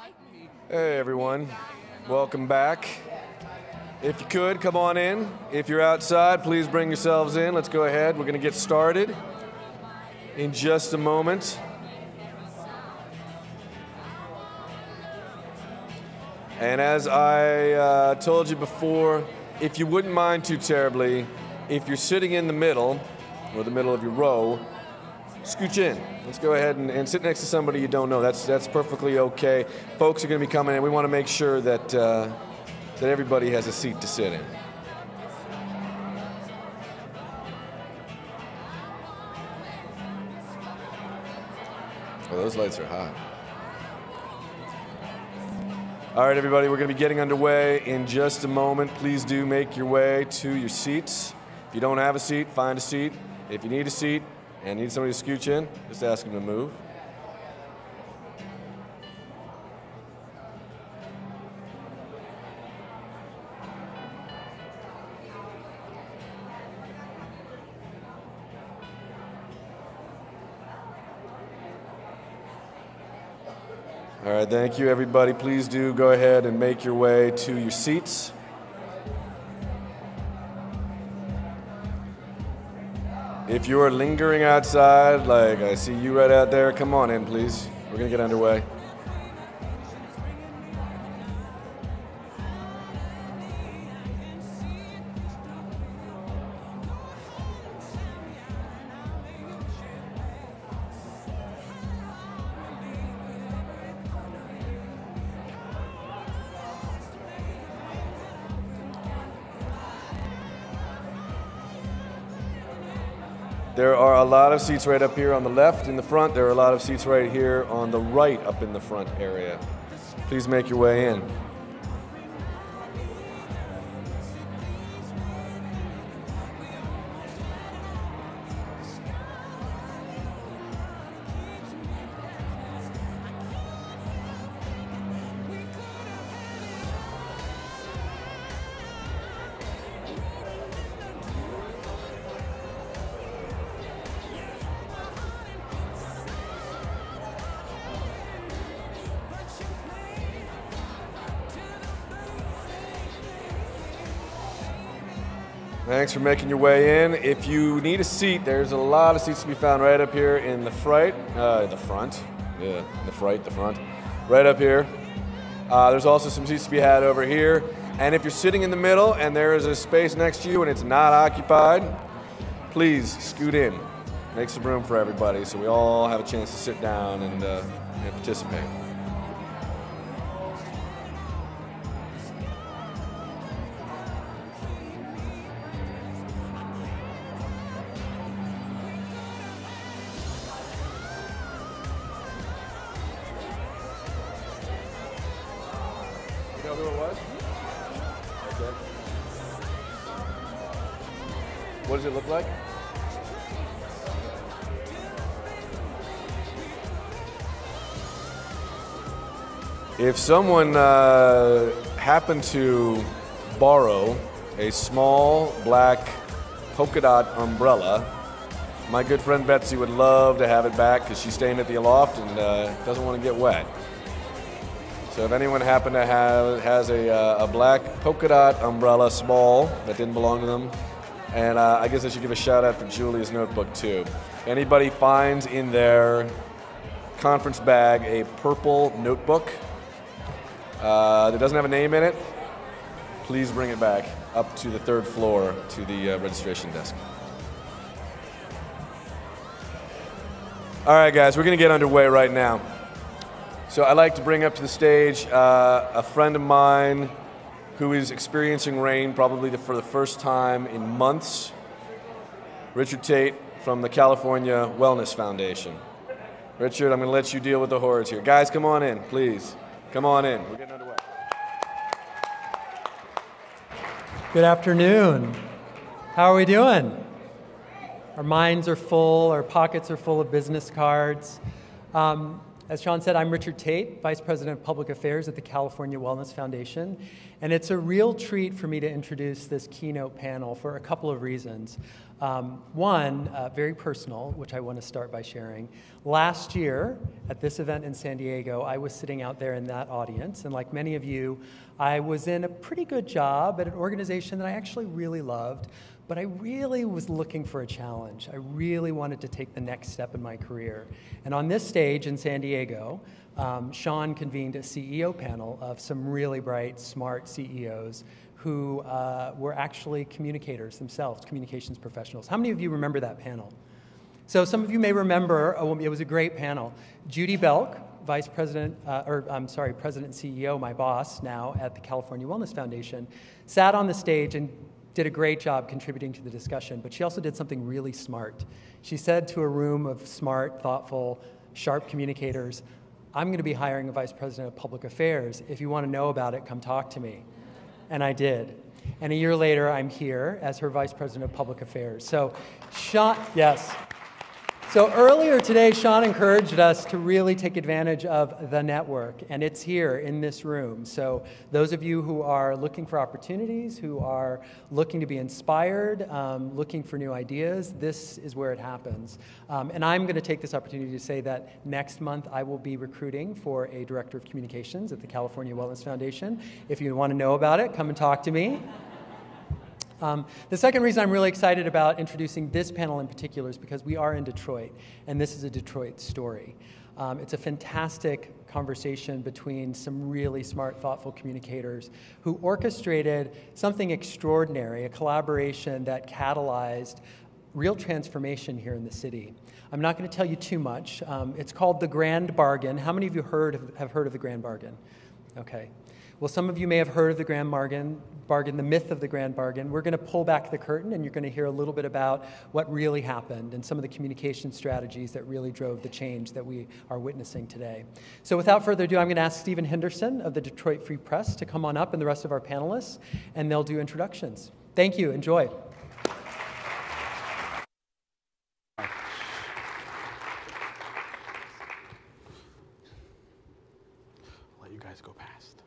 Hey everyone, welcome back. If you could, come on in. If you're outside, please bring yourselves in. Let's go ahead. We're going to get started in just a moment. And as I told you before, if you wouldn't mind too terribly, if you're sitting in the middle, or the middle of your row, scooch in. Let's go ahead and sit next to somebody you don't know. That's perfectly okay. Folks are going to be coming in. We want to make sure that everybody has a seat to sit in. Oh, those lights are hot. All right, everybody, we're going to be getting underway in just a moment. Please do make your way to your seats. If you don't have a seat, find a seat. If you need a seat and need somebody to scooch in, just ask them to move. All right, thank you, everybody. Please do go ahead and make your way to your seats. If you are lingering outside, like I see you right out there, come on in, please. We're going to get underway. There are a lot of seats right up here on the left in the front. There are a lot of seats right here on the right up in the front area. Please make your way in. Thanks for making your way in. If you need a seat, there's a lot of seats to be found right up here in the front. Right up here. There's also some seats to be had over here. And if you're sitting in the middle and there is a space next to you and it's not occupied, please scoot in. Make some room for everybody so we all have a chance to sit down and participate. What does it look like? If someone happened to borrow a small black polka dot umbrella, my good friend Betsy would love to have it back because she's staying at the Aloft and doesn't want to get wet. So if anyone happened to has a black polka dot umbrella, small, that didn't belong to them, and I guess I should give a shout out to Julia's notebook too. Anybody finds in their conference bag a purple notebook that doesn't have a name in it, please bring it back up to the third floor to the registration desk. All right, guys, we're going to get underway right now. So I'd like to bring up to the stage a friend of mine who is experiencing rain probably for the first time in months, Richard Tate from the California Wellness Foundation. Richard, I'm going to let you deal with the hordes here. Guys, come on in, please. Come on in. We're getting underway. Good afternoon. How are we doing? Our minds are full, our pockets are full of business cards. As Sean said, I'm Richard Tate, Vice President of Public Affairs at the California Wellness Foundation, and it's a real treat for me to introduce this keynote panel for a couple of reasons. One, very personal, which I want to start by sharing. Last year, at this event in San Diego, I was sitting out there in that audience, and like many of you, I was in a pretty good job at an organization that I actually really loved, but I really was looking for a challenge. I really wanted to take the next step in my career. And on this stage in San Diego, Sean convened a CEO panel of some really bright, smart CEOs who were actually communicators themselves, communications professionals. How many of you remember that panel? So some of you may remember, it was a great panel. Judy Belk, President and CEO, my boss now at the California Wellness Foundation, sat on the stage and did a great job contributing to the discussion, but she also did something really smart. She said to a room of smart, thoughtful, sharp communicators, I'm going to be hiring a vice president of public affairs. If you want to know about it, come talk to me. And I did. And a year later, I'm here as her vice president of public affairs. So Sean, yes. So earlier today, Sean encouraged us to really take advantage of the network, and it's here in this room. So those of you who are looking for opportunities, who are looking to be inspired, looking for new ideas, this is where it happens. And I'm going to take this opportunity to say that next month I will be recruiting for a director of communications at the California Wellness Foundation. If you want to know about it, come and talk to me. The second reason I'm really excited about introducing this panel in particular is because we are in Detroit, and this is a Detroit story. It's a fantastic conversation between some really smart, thoughtful communicators who orchestrated something extraordinary, a collaboration that catalyzed real transformation here in the city. I'm not going to tell you too much. It's called the Grand Bargain. How many of you have heard of the Grand Bargain? Okay. Well, some of you may have heard of the Grand Bargain, the myth of the Grand Bargain. We're going to pull back the curtain, and you're going to hear a little bit about what really happened and some of the communication strategies that really drove the change that we are witnessing today. So without further ado, I'm going to ask Stephen Henderson of the Detroit Free Press to come on up, and the rest of our panelists, and they'll do introductions. Thank you. Enjoy. Let you guys go past.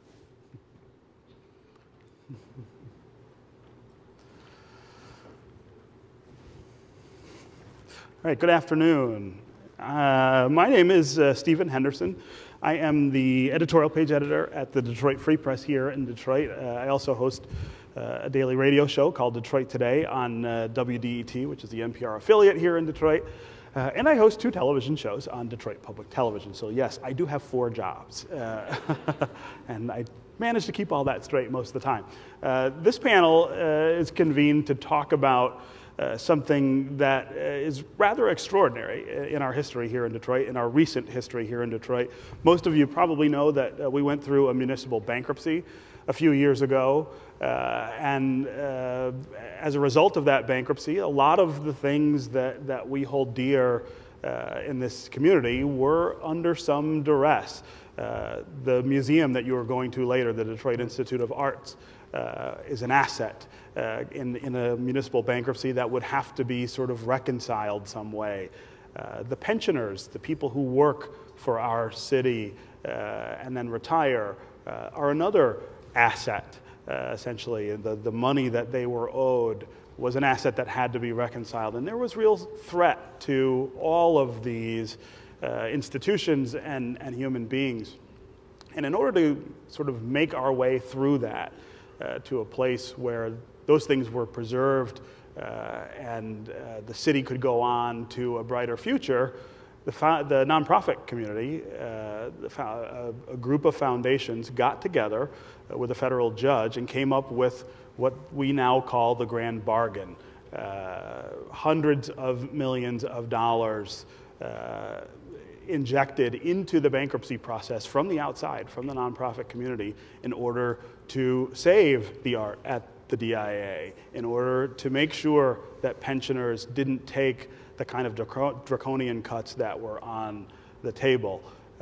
All right, good afternoon. My name is Stephen Henderson. I am the editorial page editor at the Detroit Free Press here in Detroit. I also host a daily radio show called Detroit Today on WDET, which is the NPR affiliate here in Detroit. And I host 2 television shows on Detroit Public Television. So yes, I do have 4 jobs. And I manage to keep all that straight most of the time. This panel is convened to talk about something that is rather extraordinary in our history here in Detroit, in our recent history here in Detroit. Most of you probably know that we went through a municipal bankruptcy a few years ago, and as a result of that bankruptcy, a lot of the things that we hold dear in this community were under some duress. The museum that you are going to later, the Detroit Institute of Arts, is an asset in a municipal bankruptcy that would have to be sort of reconciled some way. The pensioners, the people who work for our city and then retire, are another asset, essentially. The money that they were owed was an asset that had to be reconciled. And there was real threat to all of these institutions and human beings. And in order to sort of make our way through that to a place where those things were preserved and the city could go on to a brighter future, the nonprofit community, a group of foundations got together with a federal judge and came up with what we now call the Grand Bargain. Hundreds of millions of dollars injected into the bankruptcy process from the outside, from the nonprofit community, in order to save the art at the DIA, in order to make sure that pensioners didn't take the kind of draconian cuts that were on the table.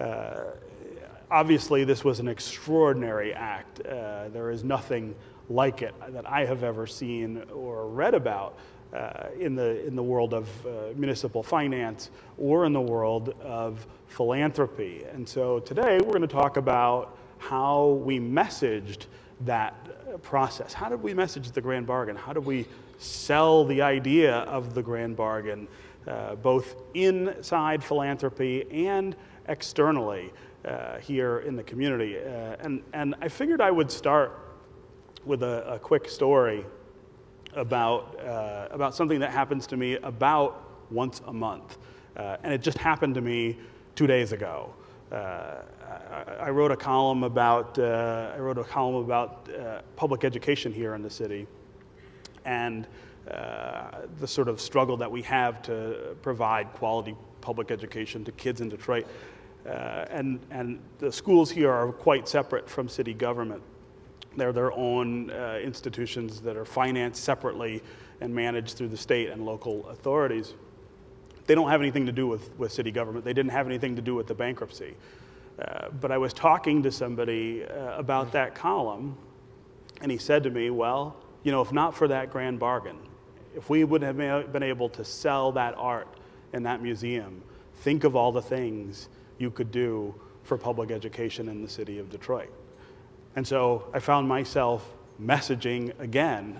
Obviously, this was an extraordinary act. There is nothing like it that I have ever seen or read about in the world of municipal finance or in the world of philanthropy. And so today we're going to talk about how we messaged that process? How did we message the grand bargain? How did we sell the idea of the grand bargain, both inside philanthropy and externally here in the community? And I figured I would start with a quick story about something that happens to me about once a month. And it just happened to me 2 days ago. I wrote a column about public education here in the city, and the sort of struggle that we have to provide quality public education to kids in Detroit. And the schools here are quite separate from city government. They're their own institutions that are financed separately and managed through the state and local authorities. They don't have anything to do with city government. They didn't have anything to do with the bankruptcy. But I was talking to somebody about that column, and he said to me, well, you know, if not for that grand bargain, if we would have been able to sell that art in that museum, think of all the things you could do for public education in the city of Detroit. And so I found myself messaging again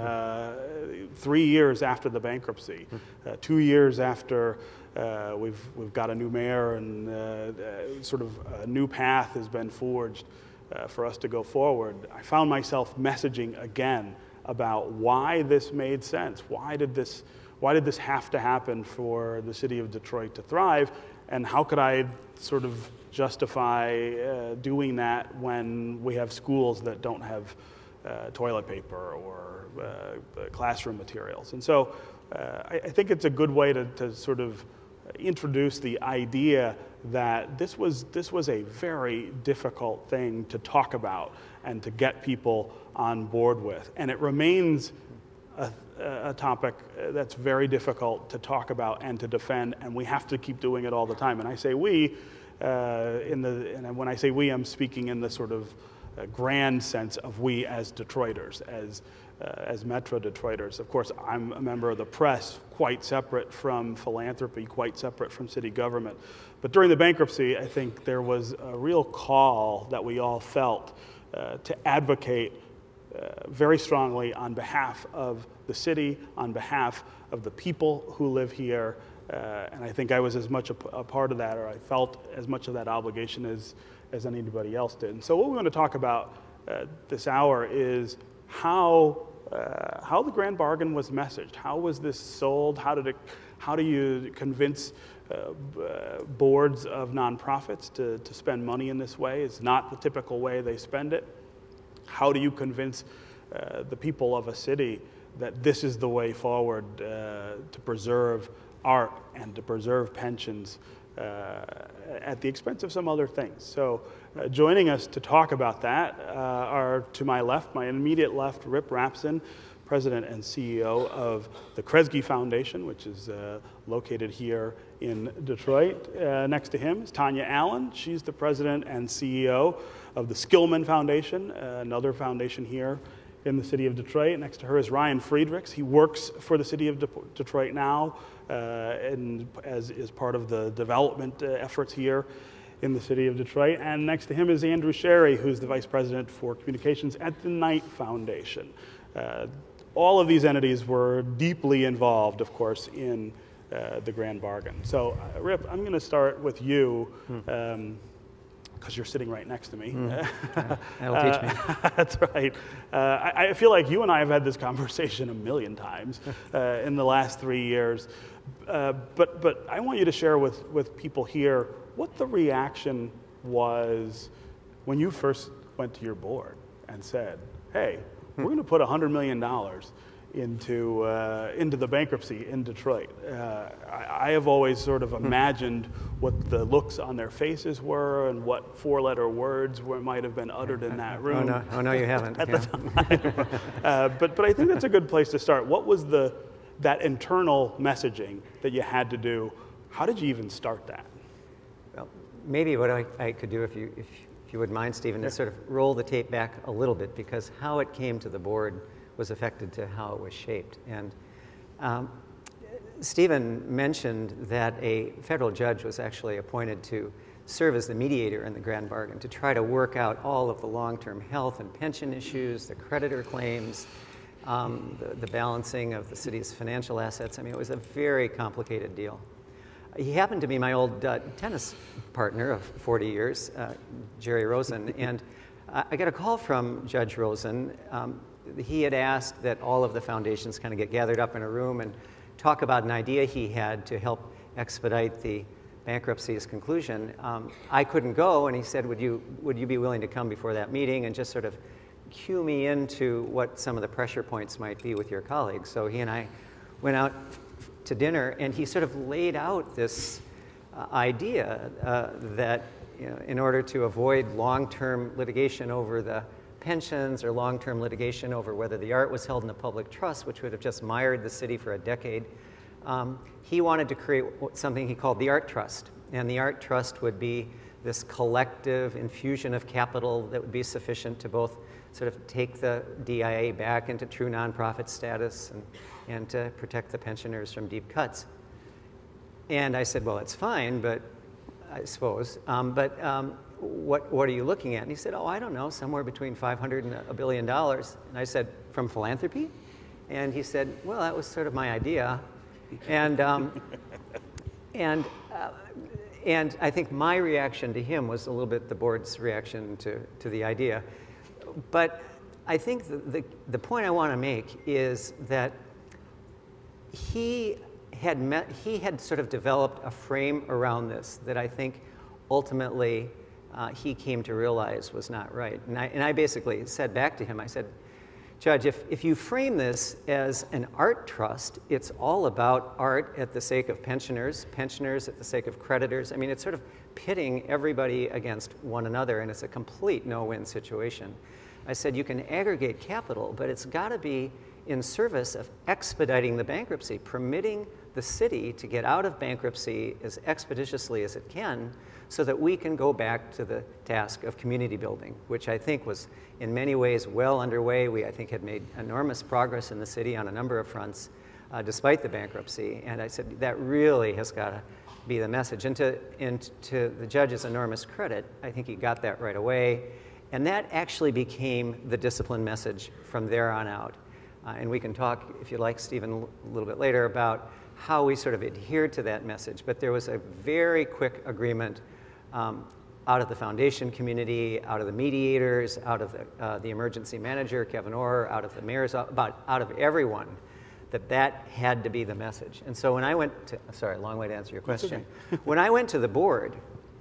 3 years after the bankruptcy, 2 years after we've got a new mayor and sort of a new path has been forged for us to go forward. I found myself messaging again about why this made sense. Why did this have to happen for the city of Detroit to thrive? And how could I sort of justify doing that when we have schools that don't have toilet paper or classroom materials? And so I think it's a good way to sort of introduce the idea that this was a very difficult thing to talk about and to get people on board with. And it remains a topic that's very difficult to talk about and to defend, and we have to keep doing it all the time. And I say we, and when I say we, I'm speaking in the sort of grand sense of we as Detroiters, as Metro Detroiters. Of course, I'm a member of the press, quite separate from philanthropy, quite separate from city government. But during the bankruptcy, I think there was a real call that we all felt to advocate very strongly on behalf of the city, on behalf of the people who live here. And I think I was as much a part of that, or I felt as much of that obligation as anybody else did. And so what we want to talk about this hour is how the grand bargain was messaged. How was this sold? How do you convince boards of nonprofits to spend money in this way? It's not the typical way they spend it. How do you convince the people of a city that this is the way forward to preserve art and to preserve pensions at the expense of some other things? So joining us to talk about that are, to my left, my immediate left, Rip Rapson, President and CEO of the Kresge Foundation, which is located here in Detroit. Next to him is Tonya Allen. She's the President and CEO of the Skillman Foundation, another foundation here in the city of Detroit. Next to her is Ryan Friedrichs. He works for the city of Detroit now and is part of the development efforts here in the city of Detroit. And next to him is Andrew Sherry, who's the Vice President for Communications at the Knight Foundation. All of these entities were deeply involved, of course, in the grand bargain. So, Rip, I'm going to start with you, because you're sitting right next to me. That'll teach me. That's right. I feel like you and I have had this conversation a million times in the last 3 years. But I want you to share with people here what the reaction was when you first went to your board and said, hey, we're going to put $100 million into the bankruptcy in Detroit. I have always sort of imagined what the looks on their faces were and what four-letter words might have been uttered in that room. Oh no, you haven't. At the time. But I think that's a good place to start. What was that internal messaging that you had to do? How did you even start that? Well, maybe what I could do, if you wouldn't mind, Stephen, is sort of roll the tape back a little bit, because how it came to the board was affected to how it was shaped. And Stephen mentioned that a federal judge was actually appointed to serve as the mediator in the grand bargain to try to work out all of the long-term health and pension issues, the creditor claims, the balancing of the city's financial assets. I mean, it was a very complicated deal. He happened to be my old tennis partner of 40 years, Jerry Rosen, and I got a call from Judge Rosen. He had asked that all of the foundations kind of get gathered up in a room and talk about an idea he had to help expedite the bankruptcy's conclusion. I couldn't go, and he said, would you be willing to come before that meeting and just sort of cue me into what some of the pressure points might be with your colleagues? So he and I went out to dinner, and he sort of laid out this idea that in order to avoid long-term litigation over the pensions or long-term litigation over whether the art was held in a public trust, which would have just mired the city for a decade, he wanted to create something he called the Art Trust. And the Art Trust would be this collective infusion of capital that would be sufficient to both sort of take the DIA back into true nonprofit status and to protect the pensioners from deep cuts. And I said, well, that's fine, but I suppose, what are you looking at? And he said, oh, I don't know, somewhere between $500 and $1 billion. And I said, from philanthropy? And he said, well, that was sort of my idea. And I think my reaction to him was a little bit the board's reaction to the idea. But I think the point I want to make is that he had sort of developed a frame around this that I think ultimately he came to realize was not right. And I basically said back to him, I said, Judge, if you frame this as an art trust, it's all about art at the sake of pensioners, pensioners at the sake of creditors. I mean, it's sort of pitting everybody against one another, and it's a complete no-win situation. I said, you can aggregate capital, but it's got to be in service of expediting the bankruptcy, permitting the city to get out of bankruptcy as expeditiously as it can so that we can go back to the task of community building, which I think was in many ways well underway. We, I think, had made enormous progress in the city on a number of fronts despite the bankruptcy. And I said, that really has got to be the message. And to the judge's enormous credit, I think he got that right away. And that actually became the discipline message from there on out. And we can talk, if you like, Stephen, a little bit later about how we sort of adhered to that message. But there was a very quick agreement out of the foundation community, out of the mediators, out of the emergency manager, Kevin Orr, out of the mayor's, out of everyone, that had to be the message. And so when I went to, sorry, long way to answer your question. Okay. When I went to the board,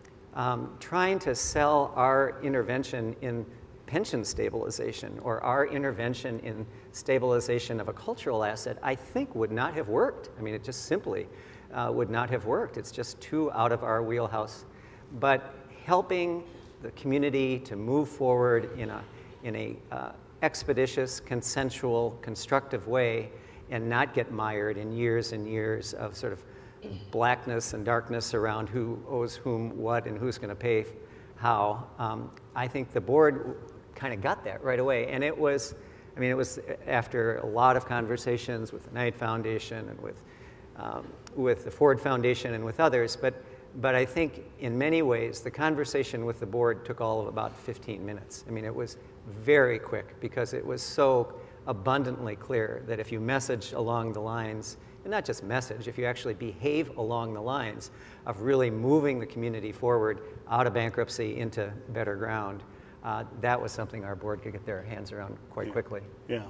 trying to sell our intervention in pension stabilization or our intervention in stabilization of a cultural asset, I think would not have worked. I mean, it just simply would not have worked. It's just too out of our wheelhouse. But helping the community to move forward in a expeditious, consensual, constructive way and not get mired in years and years of sort of blackness and darkness around who owes whom what and who's going to pay how. I think the board kind of got that right away. And it was, I mean, it was after a lot of conversations with the Knight Foundation and with the Ford Foundation and with others. But I think in many ways, the conversation with the board took all of about 15 minutes. I mean, it was very quick because it was so abundantly clear that if you message along the lines, and not just message, if you actually behave along the lines of really moving the community forward out of bankruptcy into better ground, that was something our board could get their hands around quite quickly. Yeah.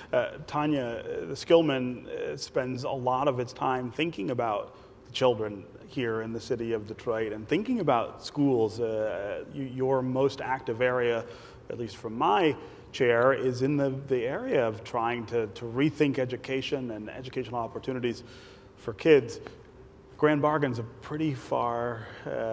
Tonya, the Skillman spends a lot of its time thinking about the children here in the city of Detroit and thinking about schools. Your most active area, at least from my chair, is in the area of trying to rethink education and educational opportunities for kids. Grand bargain's a pretty far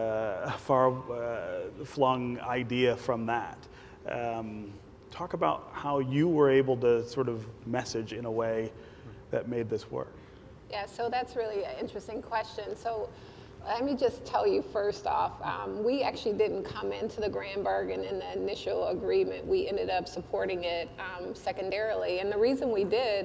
flung idea from that. Talk about how you were able to sort of message in a way that made this work. Yeah, so that's really an interesting question. So let me just tell you first off, we actually didn't come into the grand bargain in the initial agreement. We ended up supporting it secondarily. And the reason we did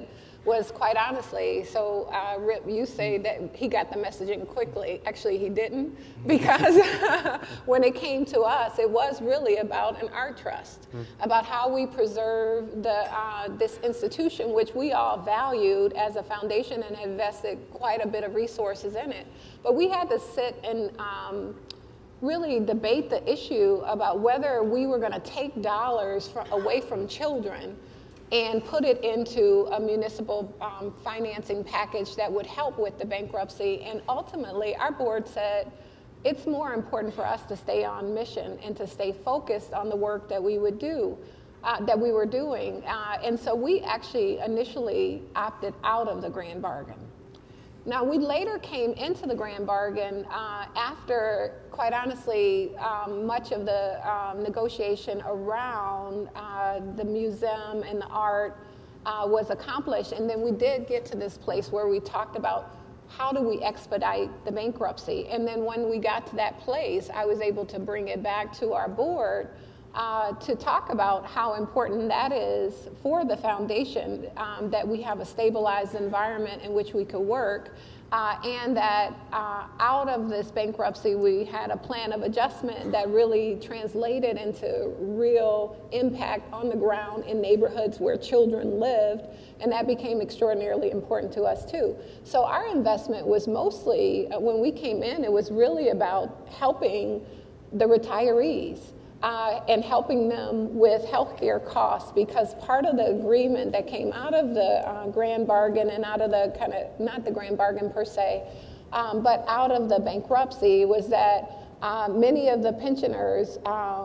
was quite honestly, so Rip, you say that he got the messaging quickly. Actually, he didn't, because when it came to us, it was really about an art trust, about how we preserve this institution, which we all valued as a foundation and invested quite a bit of resources in it. But we had to sit and really debate the issue about whether we were going to take dollars away from children and put it into a municipal financing package that would help with the bankruptcy. And ultimately, our board said, it's more important for us to stay on mission and to stay focused on the work that we would do, that we were doing. And so we actually initially opted out of the grand bargain. Now, we later came into the grand bargain after, quite honestly, much of the negotiation around the museum and the art was accomplished. And then we did get to this place where we talked about how do we expedite the bankruptcy. And then when we got to that place, I was able to bring it back to our board to talk about how important that is for the foundation, that we have a stabilized environment in which we could work, and that out of this bankruptcy we had a plan of adjustment that really translated into real impact on the ground in neighborhoods where children lived, and that became extraordinarily important to us too. So our investment was mostly, when we came in, it was really about helping the retirees. And helping them with healthcare costs, because part of the agreement that came out of the grand bargain and out of the kind of, not the grand bargain per se, but out of the bankruptcy was that many of the pensioners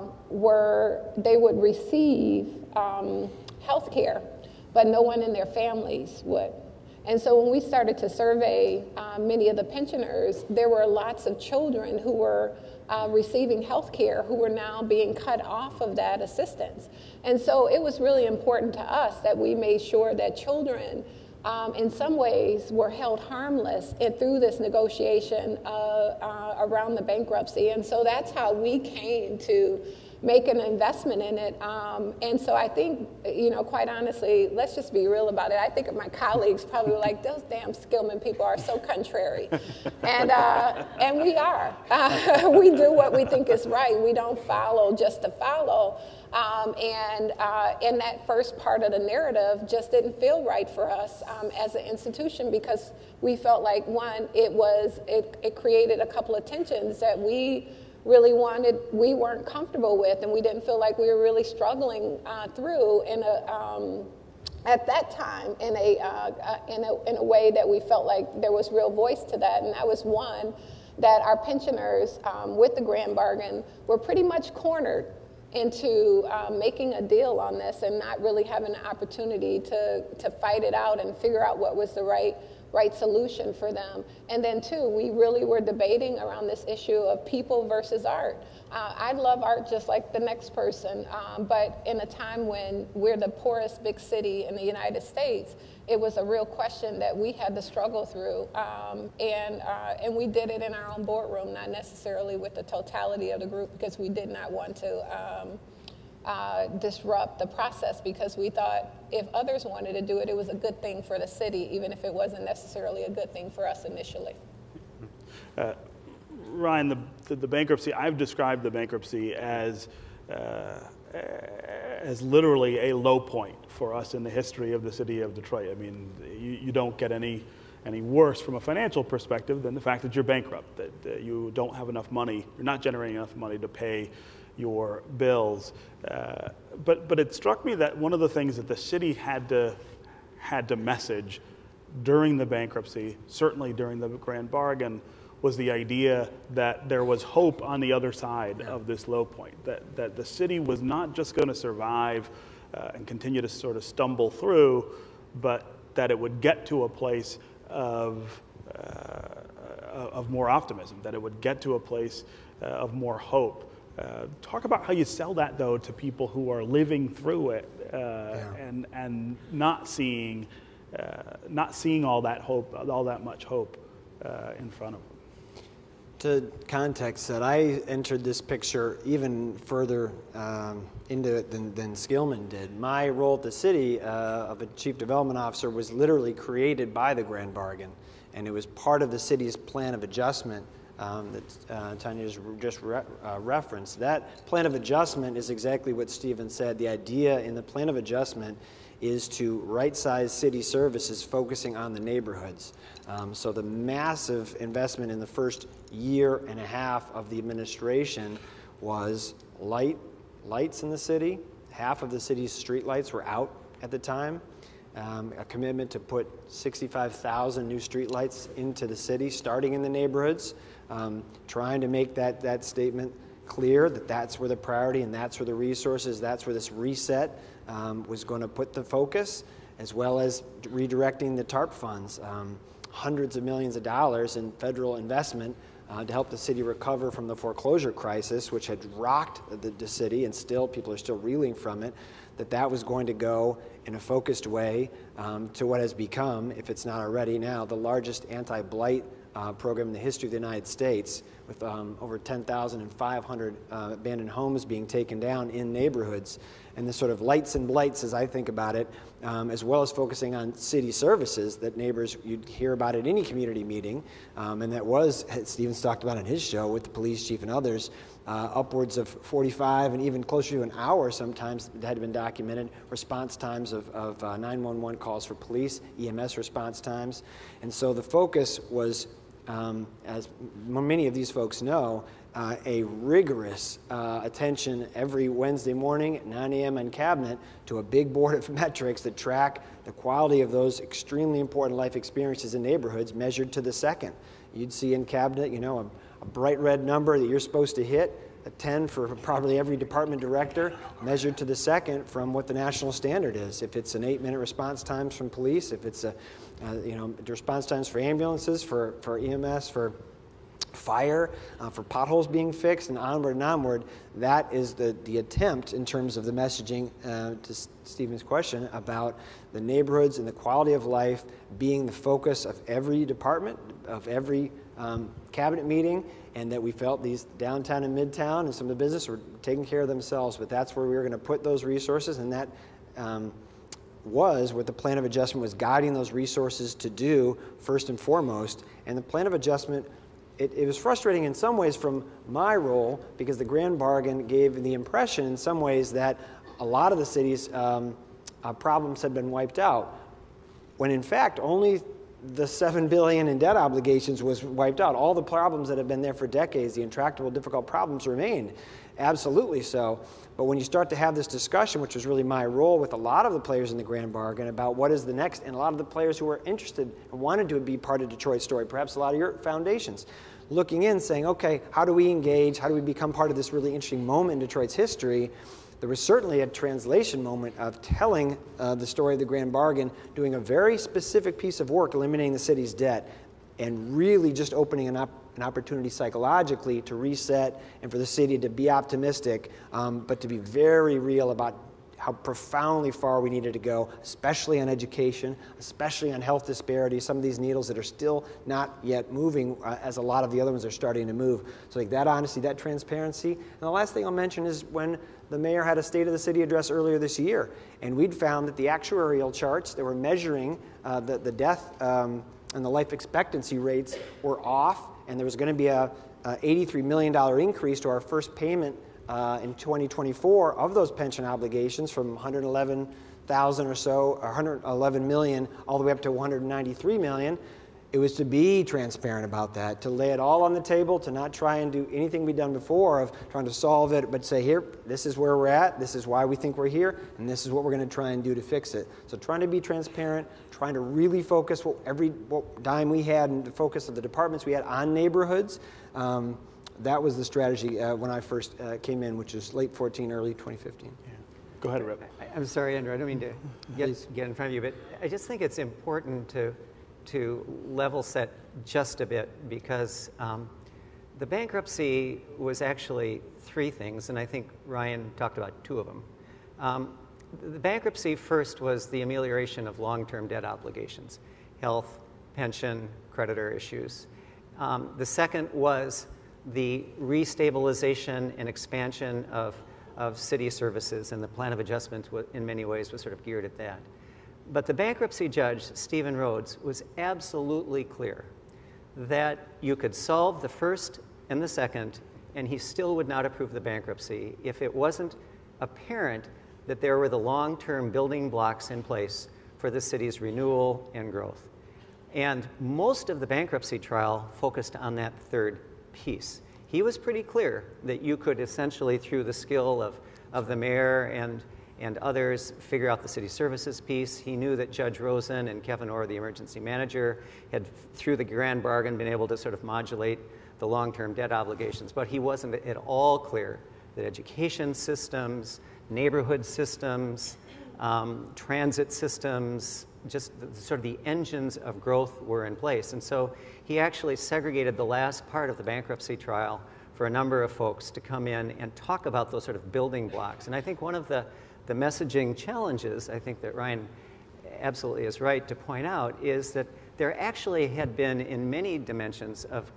they would receive healthcare, but no one in their families would. And so when we started to survey many of the pensioners, there were lots of children who were receiving health care who were now being cut off of that assistance. And so it was really important to us that we made sure that children in some ways were held harmless through this negotiation around the bankruptcy. And so that's how we came to make an investment in it. And so I think, quite honestly, let's just be real about it. I think of my colleagues probably were like, those damn Skillman people are so contrary. And we are. We do what we think is right. We don't follow just to follow. And that first part of the narrative just didn't feel right for us as an institution, because we felt like, one, it created a couple of tensions that we weren't comfortable with, and we didn't feel like we were really struggling through at that time in a way that we felt like there was real voice to that. And that was one, that our pensioners with the grand bargain were pretty much cornered into making a deal on this and not really having an opportunity to fight it out and figure out what was the right solution for them. And then two, we really were debating around this issue of people versus art. I love art just like the next person, but in a time when we're the poorest big city in the United States, it was a real question that we had to struggle through. And we did it in our own boardroom, not necessarily with the totality of the group, because we did not want to disrupt the process, because we thought if others wanted to do it, it was a good thing for the city, even if it wasn't necessarily a good thing for us initially. Ryan, the bankruptcy, I've described the bankruptcy as literally a low point for us in the history of the city of Detroit. I mean, you don't get any worse from a financial perspective than the fact that you're bankrupt, that you don't have enough money, you're not generating enough money to pay your bills. But it struck me that one of the things that the city had to message during the bankruptcy, certainly during the grand bargain, was the idea that there was hope on the other side of this low point, that the city was not just going to survive and continue to sort of stumble through, but that it would get to a place of more optimism, that it would get to a place of more hope. Talk about how you sell that, though, to people who are living through it and not seeing all that hope, all that much hope in front of them. To context that, I entered this picture even further into it than Skillman did. My role at the city of a chief development officer was literally created by the Grand Bargain, and it was part of the city's plan of adjustment that Tonya just referenced. That plan of adjustment is exactly what Stephen said. The idea in the plan of adjustment is to right-size city services focusing on the neighborhoods. So the massive investment in the first year and a half of the administration was lights in the city. Half of the city's street lights were out at the time. A commitment to put 65,000 new street lights into the city, starting in the neighborhoods, trying to make that statement clear that that's where the priority and that's where the resources, that's where this reset was going to put the focus, as well as redirecting the TARP funds, hundreds of millions of dollars in federal investment to help the city recover from the foreclosure crisis, which had rocked the city, and still people are still reeling from it, that was going to go in a focused way to what has become, if it's not already now, the largest anti-blight program in the history of the United States, with over 10,500 abandoned homes being taken down in neighborhoods. And the sort of lights and blights, as I think about it, as well as focusing on city services that neighbors, you'd hear about at any community meeting, and that was, as Stevens talked about on his show with the police chief and others, upwards of 45 and even closer to an hour sometimes that had been documented, response times of 911 calls for police, EMS response times. And so the focus was, as many of these folks know, a rigorous attention every Wednesday morning at 9 a.m. in Cabinet to a big board of metrics that track the quality of those extremely important life experiences in neighborhoods measured to the second. You'd see in Cabinet, you know, a bright red number that you're supposed to hit, a 10 for probably every department director, measured to the second from what the national standard is. If it's an 8-minute response times from police, if it's response times for ambulances, for EMS, for fire, for potholes being fixed, and onward, that is the attempt in terms of the messaging to Stephen's question about the neighborhoods and the quality of life being the focus of every department, of every cabinet meeting, and that we felt these downtown and midtown and some of the business were taking care of themselves, but that's where we were going to put those resources, and that was what the plan of adjustment was guiding those resources to do first and foremost. And the plan of adjustment, it was frustrating in some ways from my role, because the Grand Bargain gave the impression in some ways that a lot of the city's problems had been wiped out, when in fact only the $7 billion in debt obligations was wiped out. All the problems that have been there for decades, the intractable, difficult problems remained. Absolutely so. But when you start to have this discussion, which was really my role with a lot of the players in the Grand Bargain about what is the next, and a lot of the players who were interested and wanted to be part of Detroit's story, perhaps a lot of your foundations, looking in, saying, okay, how do we engage? How do we become part of this really interesting moment in Detroit's history? There was certainly a translation moment of telling the story of the Grand Bargain, doing a very specific piece of work, eliminating the city's debt, and really just opening an opportunity psychologically to reset and for the city to be optimistic, but to be very real about how profoundly far we needed to go, especially on education, especially on health disparities, some of these needles that are still not yet moving as a lot of the other ones are starting to move. So like that honesty, that transparency. And the last thing I'll mention is when the mayor had a State of the City address earlier this year, and we'd found that the actuarial charts that were measuring the death and the life expectancy rates were off, and there was going to be a $83 million increase to our first payment in 2024 of those pension obligations from 111,000 or so, or 111 million, all the way up to 193 million. It was to be transparent about that, to lay it all on the table, to not try and do anything we'd done before of trying to solve it, but say, here, this is where we're at, this is why we think we're here, and this is what we're going to try and do to fix it. So trying to be transparent, trying to really focus what dime we had and the focus of the departments we had on neighborhoods. That was the strategy when I first came in, which was late 14, early 2015. Yeah. Go ahead, Rip. I'm sorry, Andrew, I don't mean to get in front of you, but I just think it's important to level set just a bit, because the bankruptcy was actually three things, and I think Ryan talked about two of them. The bankruptcy first was the amelioration of long-term debt obligations, health, pension, creditor issues. The second was the restabilization and expansion of city services, and the plan of adjustment in many ways was sort of geared at that. But the bankruptcy judge, Stephen Rhodes, was absolutely clear that you could solve the first and the second, and he still would not approve the bankruptcy if it wasn't apparent that there were the long-term building blocks in place for the city's renewal and growth. And most of the bankruptcy trial focused on that third piece. He was pretty clear that you could essentially, through the skill of the mayor and others, figure out the city services piece. He knew that Judge Rosen and Kevin Orr, the emergency manager, had, through the grand bargain, been able to sort of modulate the long-term debt obligations. But he wasn't at all clear that education systems, neighborhood systems, transit systems, just sort of the engines of growth were in place. And so he actually segregated the last part of the bankruptcy trial for a number of folks to come in and talk about those sort of building blocks. And I think one of the messaging challenges, I think that Ryan absolutely is right to point out, is that there actually had been, in many dimensions of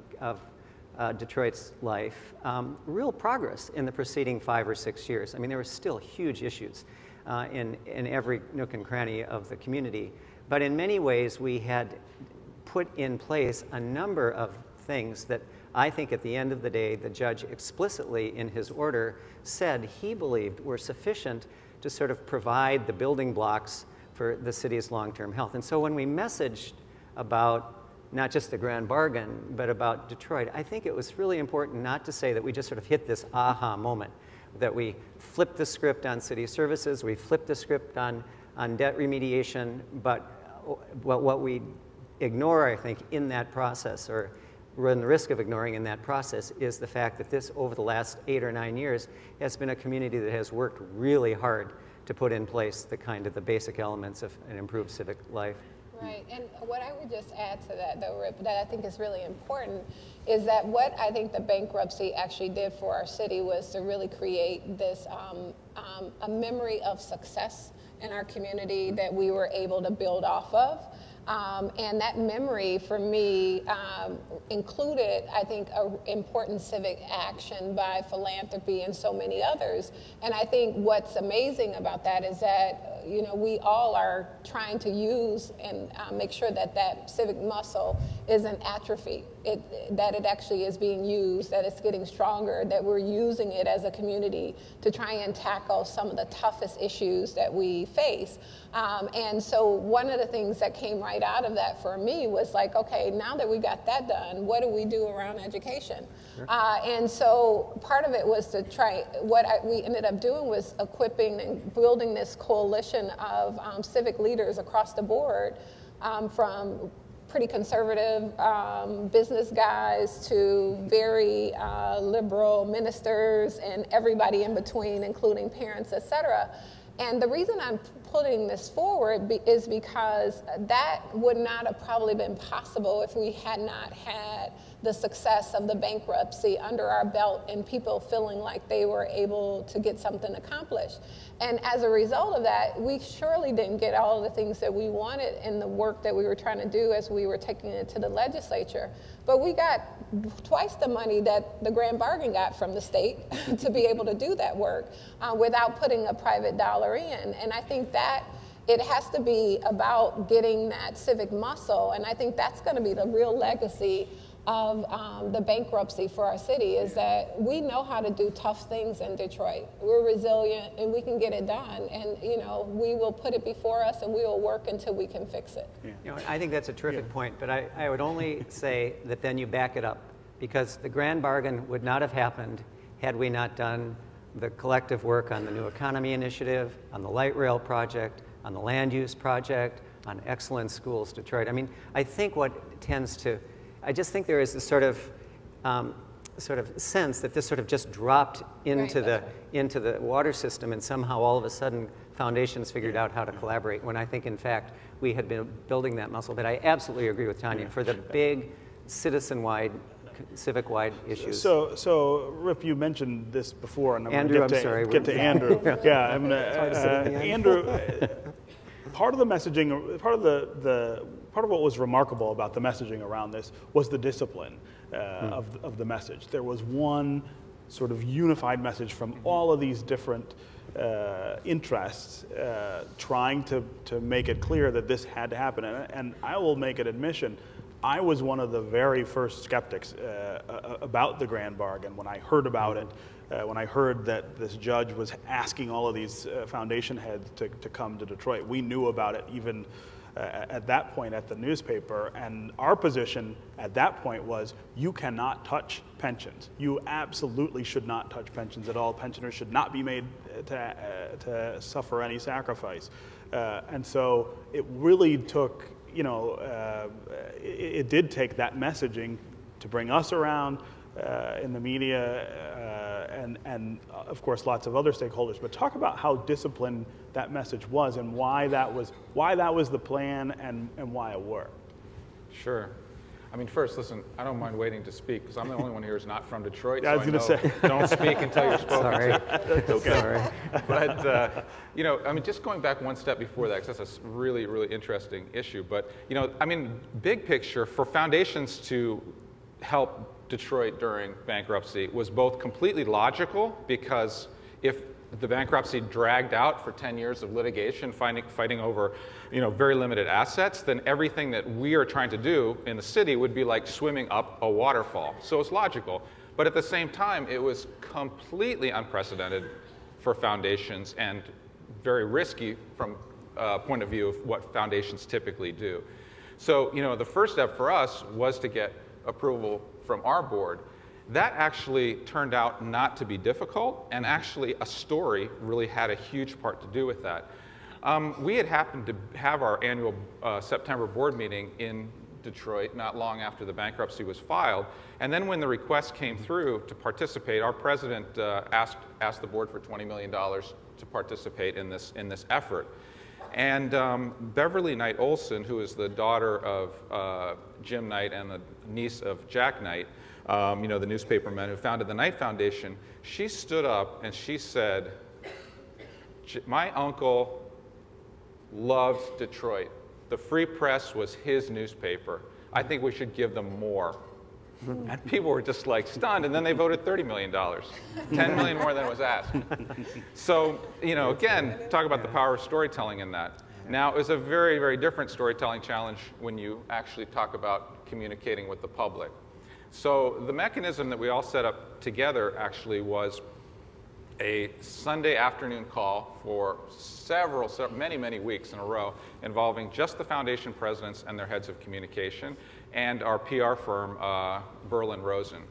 Detroit's life, real progress in the preceding 5 or 6 years. I mean, there were still huge issues in every nook and cranny of the community. But in many ways, we had put in place a number of things that I think at the end of the day, the judge explicitly in his order said he believed were sufficient to sort of provide the building blocks for the city's long-term health. And so when we messaged about not just the grand bargain, but about Detroit, I think it was really important not to say that we just sort of hit this aha moment, that we flipped the script on city services, we flipped the script on debt remediation, but what we ignore, I think, in that process, or run the risk of ignoring in that process, is the fact that this, over the last 8 or 9 years, has been a community that has worked really hard to put in place the basic elements of an improved civic life. Right, and what I would just add to that, though, Rip, that I think is really important, is that what I think the bankruptcy actually did for our city was to really create this a memory of success in our community that we were able to build off of. And that memory, for me, included, I think, an important civic action by philanthropy and so many others. And I think what's amazing about that is that, you know, we all are trying to use and make sure that that civic muscle isn't atrophied, that it actually is being used, that it's getting stronger, that we're using it as a community to try and tackle some of the toughest issues that we face. And so one of the things that came right out of that for me was like, okay, now that we got that done, what do we do around education? Sure. And so part of it was to try, we ended up doing was equipping and building this coalition of civic leaders across the board, from pretty conservative business guys to very liberal ministers and everybody in between, including parents, et cetera. And the reason I'm putting this forward is because that would not have probably been possible if we had not had the success of the bankruptcy under our belt and people feeling like they were able to get something accomplished. And as a result of that, we surely didn't get all of the things that we wanted in the work that we were trying to do as we were taking it to the legislature. But we got twice the money that the grand bargain got from the state to be able to do that work without putting a private dollar in. And I think that it has to be about getting that civic muscle, and I think that's going to be the real legacy of the bankruptcy for our city, is that we know how to do tough things in Detroit. We're resilient and we can get it done, and you know, we will put it before us and we will work until we can fix it. Yeah. You know, I think that's a terrific point, but I would only say that then you back it up, because the grand bargain would not have happened had we not done the collective work on the New Economy Initiative, on the light rail project, on the land use project, on Excellent Schools Detroit. I mean, I think what tends to, I just think there is this sort of sense that this sort of just dropped into the water system, and somehow all of a sudden foundations figured out how to collaborate, when I think in fact we had been building that muscle. But I absolutely agree with Tonya for the big citizen-wide, civic-wide issues. So Rip, you mentioned this before, and Andrew, get to Andrew. Yeah, I'm gonna, Andrew. Part of the messaging, part of the part of what was remarkable about the messaging around this was the discipline of the message. There was one sort of unified message from all of these different interests trying to make it clear that this had to happen. And I will make an admission, I was one of the very first skeptics about the grand bargain when I heard about it, when I heard that this judge was asking all of these foundation heads to come to Detroit. We knew about it even at that point at the newspaper, and our position at that point was, you cannot touch pensions. You absolutely should not touch pensions at all. Pensioners should not be made to suffer any sacrifice. And so it really took, you know, it did take that messaging to bring us around in the media and of course lots of other stakeholders. But talk about how disciplined that message was and why that was the plan and why it worked. Sure. I mean, first, listen, I don't mind waiting to speak because I'm the only one here who's not from Detroit. Yeah, I was going to say. Don't speak until you're spoken Sorry. to. That's okay. Sorry. But, you know, I mean, just going back one step before that, because that's a really, really interesting issue. But, you know, I mean, big picture, for foundations to help Detroit during bankruptcy was both completely logical, because if the bankruptcy dragged out for 10 years of litigation, fighting over, you know, very limited assets, then everything that we are trying to do in the city would be like swimming up a waterfall. So it's logical. But at the same time, it was completely unprecedented for foundations and very risky from a point of view of what foundations typically do. So, you know, the first step for us was to get approval from our board. That actually turned out not to be difficult, and actually a story really had a huge part to do with that. We had happened to have our annual September board meeting in Detroit not long after the bankruptcy was filed, and then when the request came through to participate, our president asked the board for $20 million to participate in this effort. And Beverly Knight Olson, who is the daughter of Jim Knight and the niece of Jack Knight, you know, the newspaperman who founded the Knight Foundation, she stood up and she said, my uncle loved Detroit. The Free Press was his newspaper. I think we should give them more. And people were just like stunned, and then they voted $30 million, $10 million more than was asked. So, you know, again, talk about the power of storytelling in that. Now, it was a very, very different storytelling challenge when you actually talk about communicating with the public. So the mechanism that we all set up together actually was a Sunday afternoon call for many weeks in a row, involving just the foundation presidents and their heads of communication, and our PR firm, Berlin Rosen.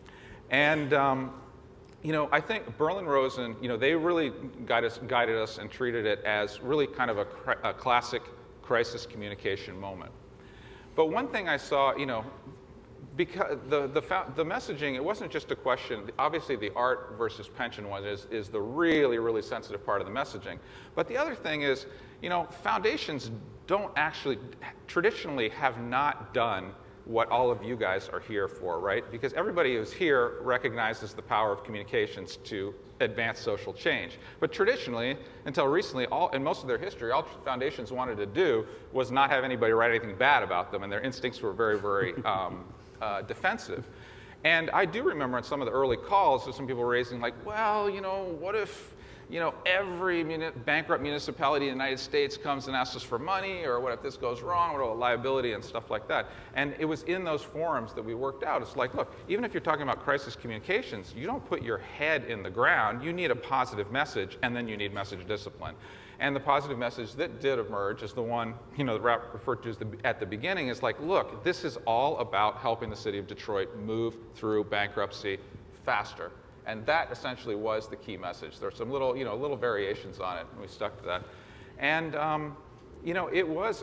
And you know, I think Berlin Rosen, you know, they really guided us and treated it as really kind of a classic crisis communication moment. But one thing I saw, you know, because the messaging, it wasn't just a question. Obviously, the art versus pension one is the really, really sensitive part of the messaging. But the other thing is, you know, foundations don't actually, traditionally have not done what all of you guys are here for, right? Because everybody who's here recognizes the power of communications to advance social change. But traditionally, until recently, in most of their history, all foundations wanted to do was not have anybody write anything bad about them, and their instincts were very, very defensive. And I do remember in some of the early calls, there's some people raising like, well, you know, what if, you know, every bankrupt municipality in the United States comes and asks us for money, or what if this goes wrong, what about liability and stuff like that. And it was in those forums that we worked out. It's like, look, even if you're talking about crisis communications, you don't put your head in the ground. You need a positive message, and then you need message discipline. And the positive message that did emerge is the one, you know, that referred to at the beginning, is like, look, this is all about helping the city of Detroit move through bankruptcy faster. And that essentially was the key message. There were some little, you know, little variations on it, and we stuck to that. And you know, it was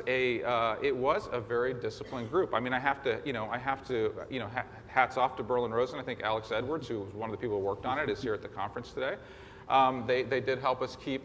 a very disciplined group. I mean, I have to, hats off to Berlin Rosen. I think Alex Edwards, who was one of the people who worked on it, is here at the conference today. They did help us keep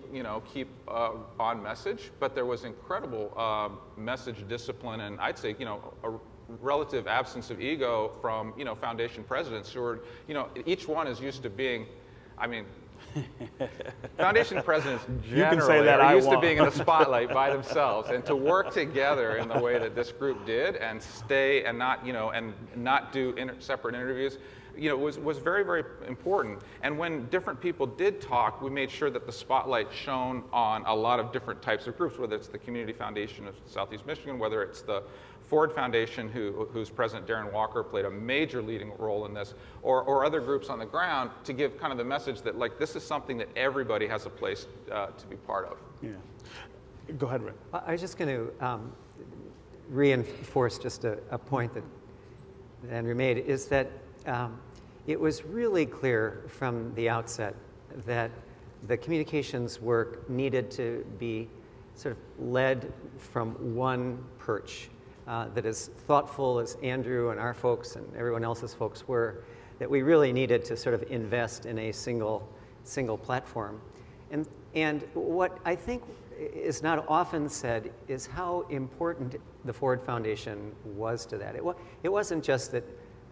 on message, but there was incredible message discipline, and I'd say, you know, a relative absence of ego from, you know, foundation presidents who are, you know, each one is used to being, I mean, Foundation presidents You can say generally that, are I used to won't. being in the spotlight by themselves, and to work together in the way that this group did, and stay and not, and not do separate interviews, was very, very important. And when different people did talk, we made sure that the spotlight shone on a lot of different types of groups, whether it's the Community Foundation of Southeast Michigan, whether it's the Ford Foundation, whose president, Darren Walker, played a major leading role in this, or other groups on the ground, to give kind of the message that, like, this is something that everybody has a place to be part of. Yeah. Go ahead, Rick. I was just going to reinforce just a point that Andrew made, is that it was really clear from the outset that the communications work needed to be sort of led from one perch. That as thoughtful as Andrew and our folks and everyone else's folks were, that we really needed to sort of invest in a single platform. And what I think is not often said is how important the Ford Foundation was to that. It wasn't just that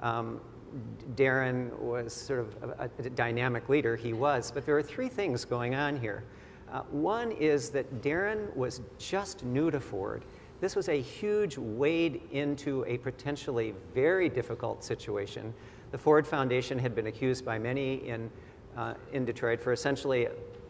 Darren was sort of a dynamic leader, he was, but there are three things going on here. One is that Darren was just new to Ford. This was a huge wade into a potentially very difficult situation. The Ford Foundation had been accused by many in Detroit for essentially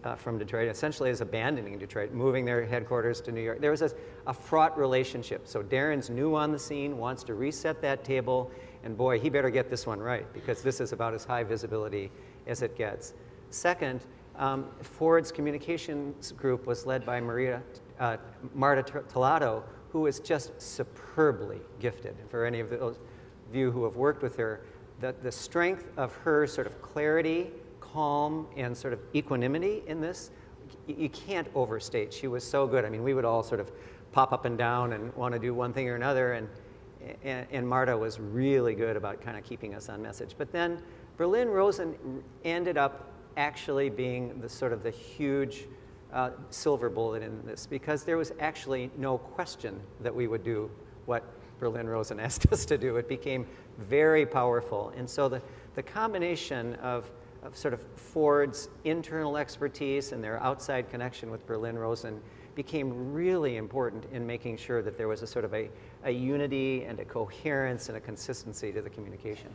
as abandoning Detroit, moving their headquarters to New York. There was a fraught relationship. So Darren's new on the scene, wants to reset that table, and boy, he better get this one right, because this is about as high visibility as it gets. Second, Ford's communications group was led by Marta Tolato, who is just superbly gifted. For any of those of you who have worked with her, the strength of her sort of clarity, calm, and sort of equanimity in this, you can't overstate. She was so good. I mean, we would all sort of pop up and down and want to do one thing or another, and Marta was really good about kind of keeping us on message. But then Berlin Rosen ended up actually being the huge silver bullet in this, because there was actually no question that we would do what Berlin Rosen asked us to do. It became very powerful. And so the combination of sort of Ford's internal expertise and their outside connection with Berlin Rosen became really important in making sure that there was a sort of a unity and a coherence and a consistency to the communication.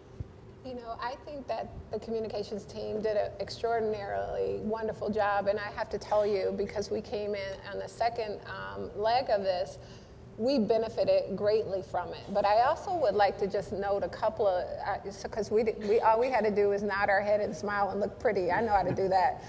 I think that the communications team did an extraordinarily wonderful job, and I have to tell you, because we came in on the second leg of this, we benefited greatly from it. But I also would like to just note a couple of, because all we had to do was nod our head and smile and look pretty. I know how to do that.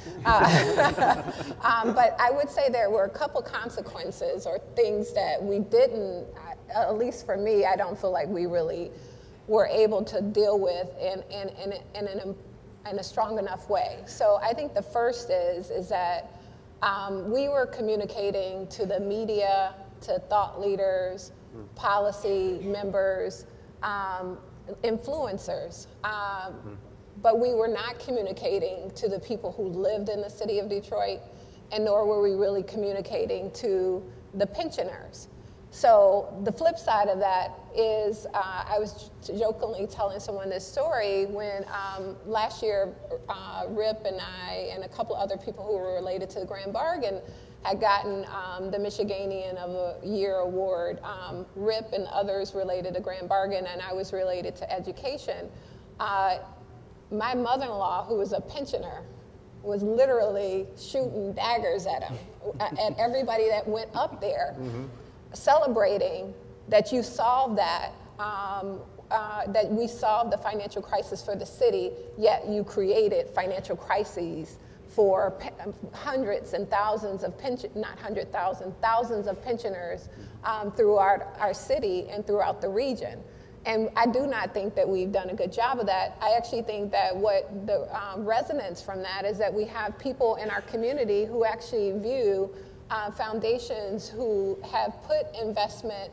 But I would say there were a couple consequences or things that we didn't, at least for me, I don't feel like we really were able to deal with in a strong enough way. So I think the first is that we were communicating to the media, to thought leaders, policy members, influencers, but we were not communicating to the people who lived in the city of Detroit, and nor were we really communicating to the pensioners. So the flip side of that is, I was jokingly telling someone this story when last year Rip and I and a couple other people who were related to the Grand Bargain had gotten the Michiganian of the Year award. Rip and others related to Grand Bargain, and I was related to education. My mother-in-law, who was a pensioner, was literally shooting daggers at him, at everybody that went up there. Celebrating that you solved that, that we solved the financial crisis for the city, yet you created financial crises for hundreds and thousands of thousands of pensioners throughout our city and throughout the region. And I do not think that we've done a good job of that. I actually think that what the resonance from that is that we have people in our community who actually view foundations who have put investment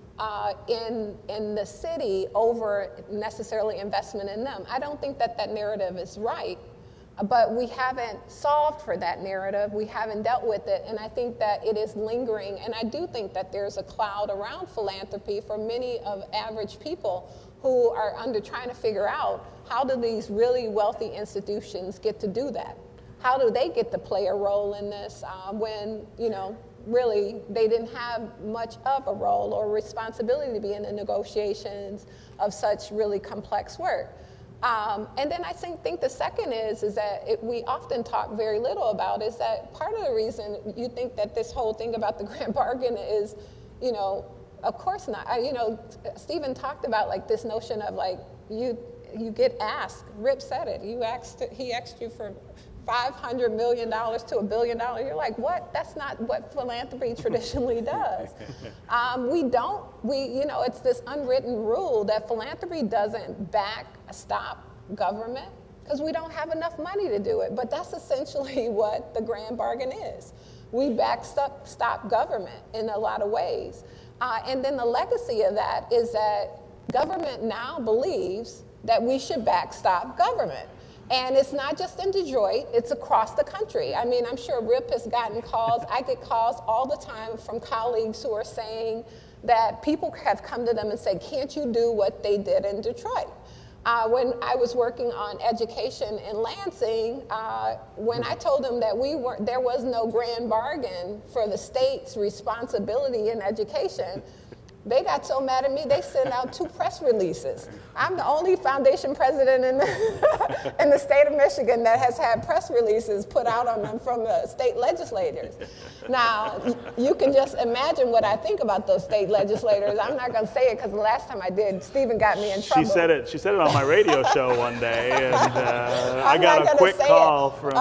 in the city over necessarily investment in them. I don't think that that narrative is right, but we haven't solved for that narrative. We haven't dealt with it, and I think that it is lingering, and I do think that there's a cloud around philanthropy for many of average people who are trying to figure out, how do these really wealthy institutions get to do that? how do they get to play a role in this when, really they didn't have much of a role or responsibility to be in the negotiations of such really complex work. And then I think the second is that we often talk very little about is that part of the reason you think that this whole thing about the grand bargain is, of course not. Stephen talked about like this notion of like you get asked. Rip said it. He asked you for $500 million to $1 billion. You're like, what? That's not what philanthropy traditionally does. It's this unwritten rule that philanthropy doesn't stop government because we don't have enough money to do it. But that's essentially what the grand bargain is. We backstop government in a lot of ways. And then the legacy of that is that government now believes that we should backstop government. And it's not just in Detroit, it's across the country. I mean, I'm sure Rip has gotten calls. I get calls all the time from colleagues who are saying that people have come to them and said, can't you do what they did in Detroit? When I was working on education in Lansing, when I told them that there was no grand bargain for the state's responsibility in education, they got so mad at me, they sent out 2 press releases. I'm the only foundation president in the state of Michigan that has had press releases put out on them from the state legislators. Now, you can just imagine what I think about those state legislators. I'm not going to say it because the last time I did, Stephen got me in trouble. She said it on my radio show one day, and I got a quick call from...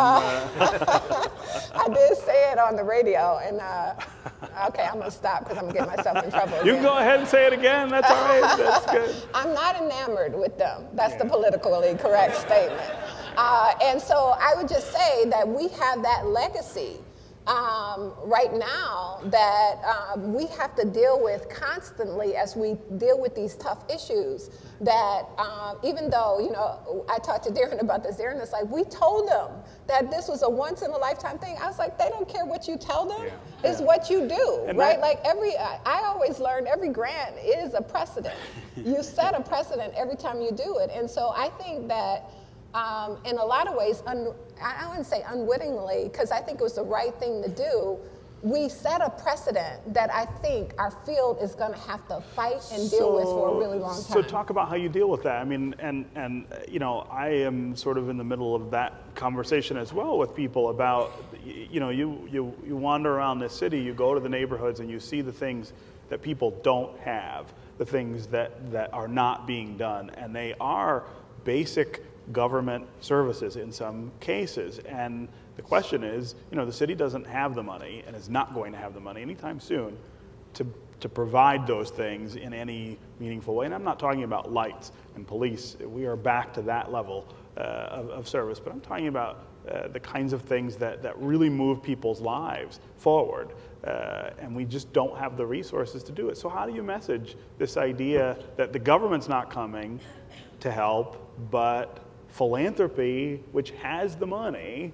I did say it on the radio, and okay, I'm going to stop because I'm going to get myself in trouble again. You can go ahead and say it again. That's all right. That's good. I'm not enamored with them. That's the politically correct statement. And so I would just say that we have that legacy right now that we have to deal with constantly as we deal with these tough issues. That even though, I talked to Darren about this, Darren is like, we told them that this was a once in a lifetime thing. I was like, they don't care what you tell them, it's what you do, and right? Like I always learned every grant is a precedent. You set a precedent every time you do it. And so I think that in a lot of ways, I wouldn't say unwittingly, because I think it was the right thing to do, we set a precedent that I think our field is going to have to fight and deal with for a really long time. So talk about how you deal with that. I mean, and I am sort of in the middle of that conversation as well with people about, you wander around this city, you go to the neighborhoods, and you see the things that people don't have, the things that are not being done, and they are basic government services in some cases. And the question is, the city doesn't have the money and is not going to have the money anytime soon to provide those things in any meaningful way. And I'm not talking about lights and police. We are back to that level of service. But I'm talking about the kinds of things that really move people's lives forward. And we just don't have the resources to do it. So how do you message this idea that the government's not coming to help, but philanthropy, which has the money,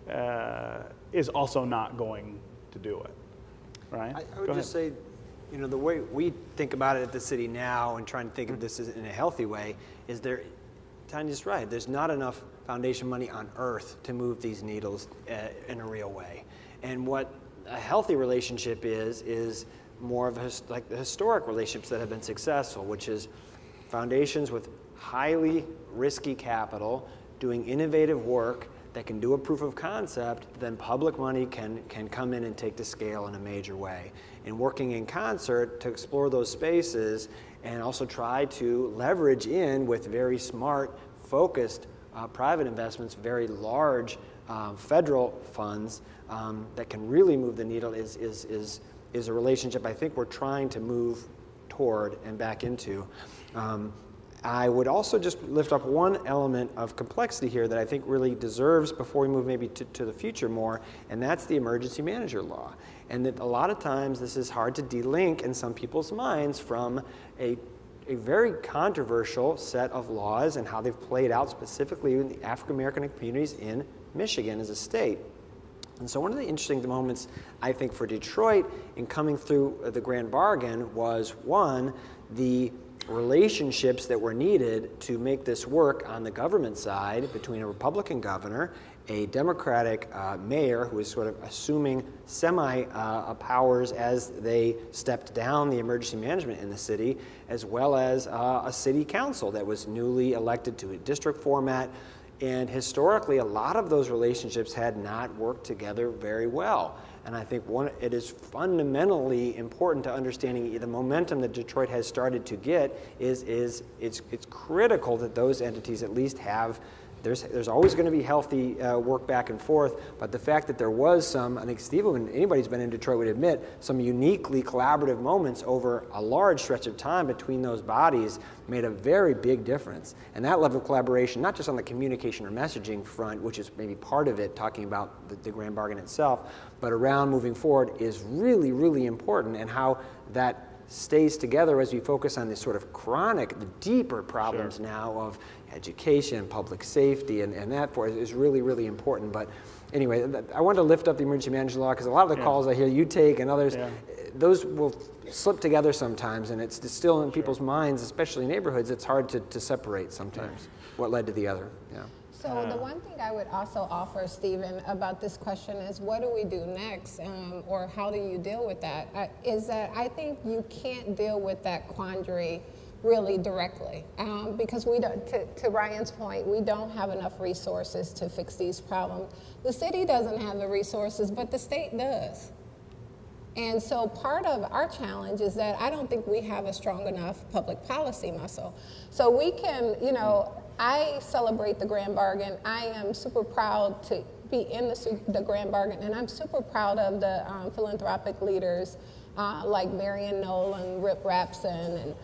is also not going to do it, right? I would just say, the way we think about it at the city now and trying to think of this in a healthy way is Tonya's right, there's not enough foundation money on earth to move these needles in a real way. And what a healthy relationship is more of like the historic relationships that have been successful, which is foundations with highly risky capital doing innovative work that can do a proof of concept, then public money can come in and take the scale in a major way. And working in concert to explore those spaces and also try to leverage in with very smart, focused private investments, very large federal funds that can really move the needle is a relationship I think we're trying to move toward and back into. I would also just lift up one element of complexity here that I think really deserves, before we move maybe to the future more, and that's the emergency manager law. And that a lot of times this is hard to delink in some people's minds from a very controversial set of laws and how they've played out specifically in the African American communities in Michigan as a state. And so one of the interesting moments, I think, for Detroit in coming through the grand bargain was, one, the relationships that were needed to make this work on the government side between a Republican governor a Democratic mayor who was sort of assuming powers as they stepped down the emergency management in the city, as well as a city council that was newly elected to a district format. And historically, a lot of those relationships had not worked together very well. And I think it is fundamentally important to understanding the momentum that Detroit has started to get it's critical that those entities at least have, there's always going to be healthy work back and forth, but the fact that there was some, I think Steve, when anybody's been in Detroit would admit, some uniquely collaborative moments over a large stretch of time between those bodies made a very big difference. And that level of collaboration, not just on the communication or messaging front, which is maybe part of it, talking about the grand bargain itself, but around moving forward is really, really important, and how that stays together as we focus on this sort of chronic, the deeper problems now of education, public safety, and that is really, really important. But anyway, I wanted to lift up the emergency management law because a lot of the calls I hear you take and others, those will slip together sometimes, and it's still in people's minds, especially neighborhoods, it's hard to separate sometimes what led to the other. So the one thing I would also offer, Stephen, about this question is what do we do next, or how do you deal with that? Is that I think you can't deal with that quandary really directly, because we don't, to Ryan's point, we don't have enough resources to fix these problems. The city doesn't have the resources, but the state does. And so part of our challenge is that I don't think we have a strong enough public policy muscle. So we can, I celebrate the grand bargain. I am super proud to be in the grand bargain, and I'm super proud of the philanthropic leaders like Marion Nolan, Rip Rapson, and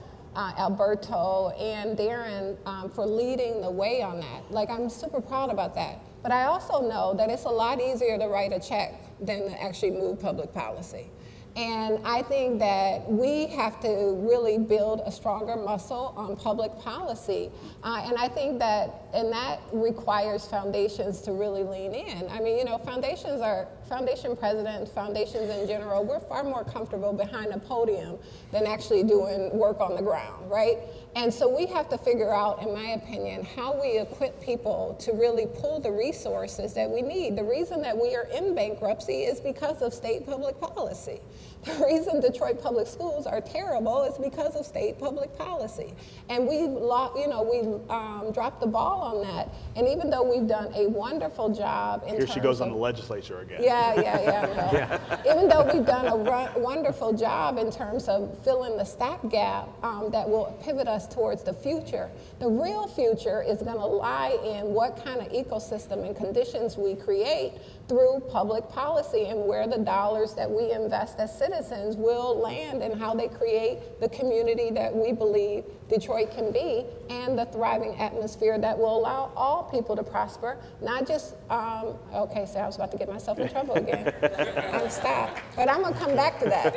Alberto and Darren for leading the way on that. Like, I'm super proud about that. But I also know that it's a lot easier to write a check than to actually move public policy. And I think that we have to really build a stronger muscle on public policy. And I think that requires foundations to really lean in. I mean, foundation presidents, foundations in general, we're far more comfortable behind a podium than actually doing work on the ground, right? And so we have to figure out, in my opinion, how we equip people to really pull the resources that we need. The reason that we are in bankruptcy is because of state public policy. The reason Detroit public schools are terrible is because of state public policy. And we dropped the ball on that. And even though we've done a wonderful job in Here she goes on the legislature again. Yeah. Even though we've done a wonderful job in terms of filling the stopgap that will pivot us towards the future, the real future is going to lie in what kind of ecosystem and conditions we create through public policy, and where the dollars that we invest as citizens will land, and how they create the community that we believe Detroit can be, and the thriving atmosphere that will allow all people to prosper, not just, okay, so I was about to get myself in trouble again. Stop. But I'm going to come back to that.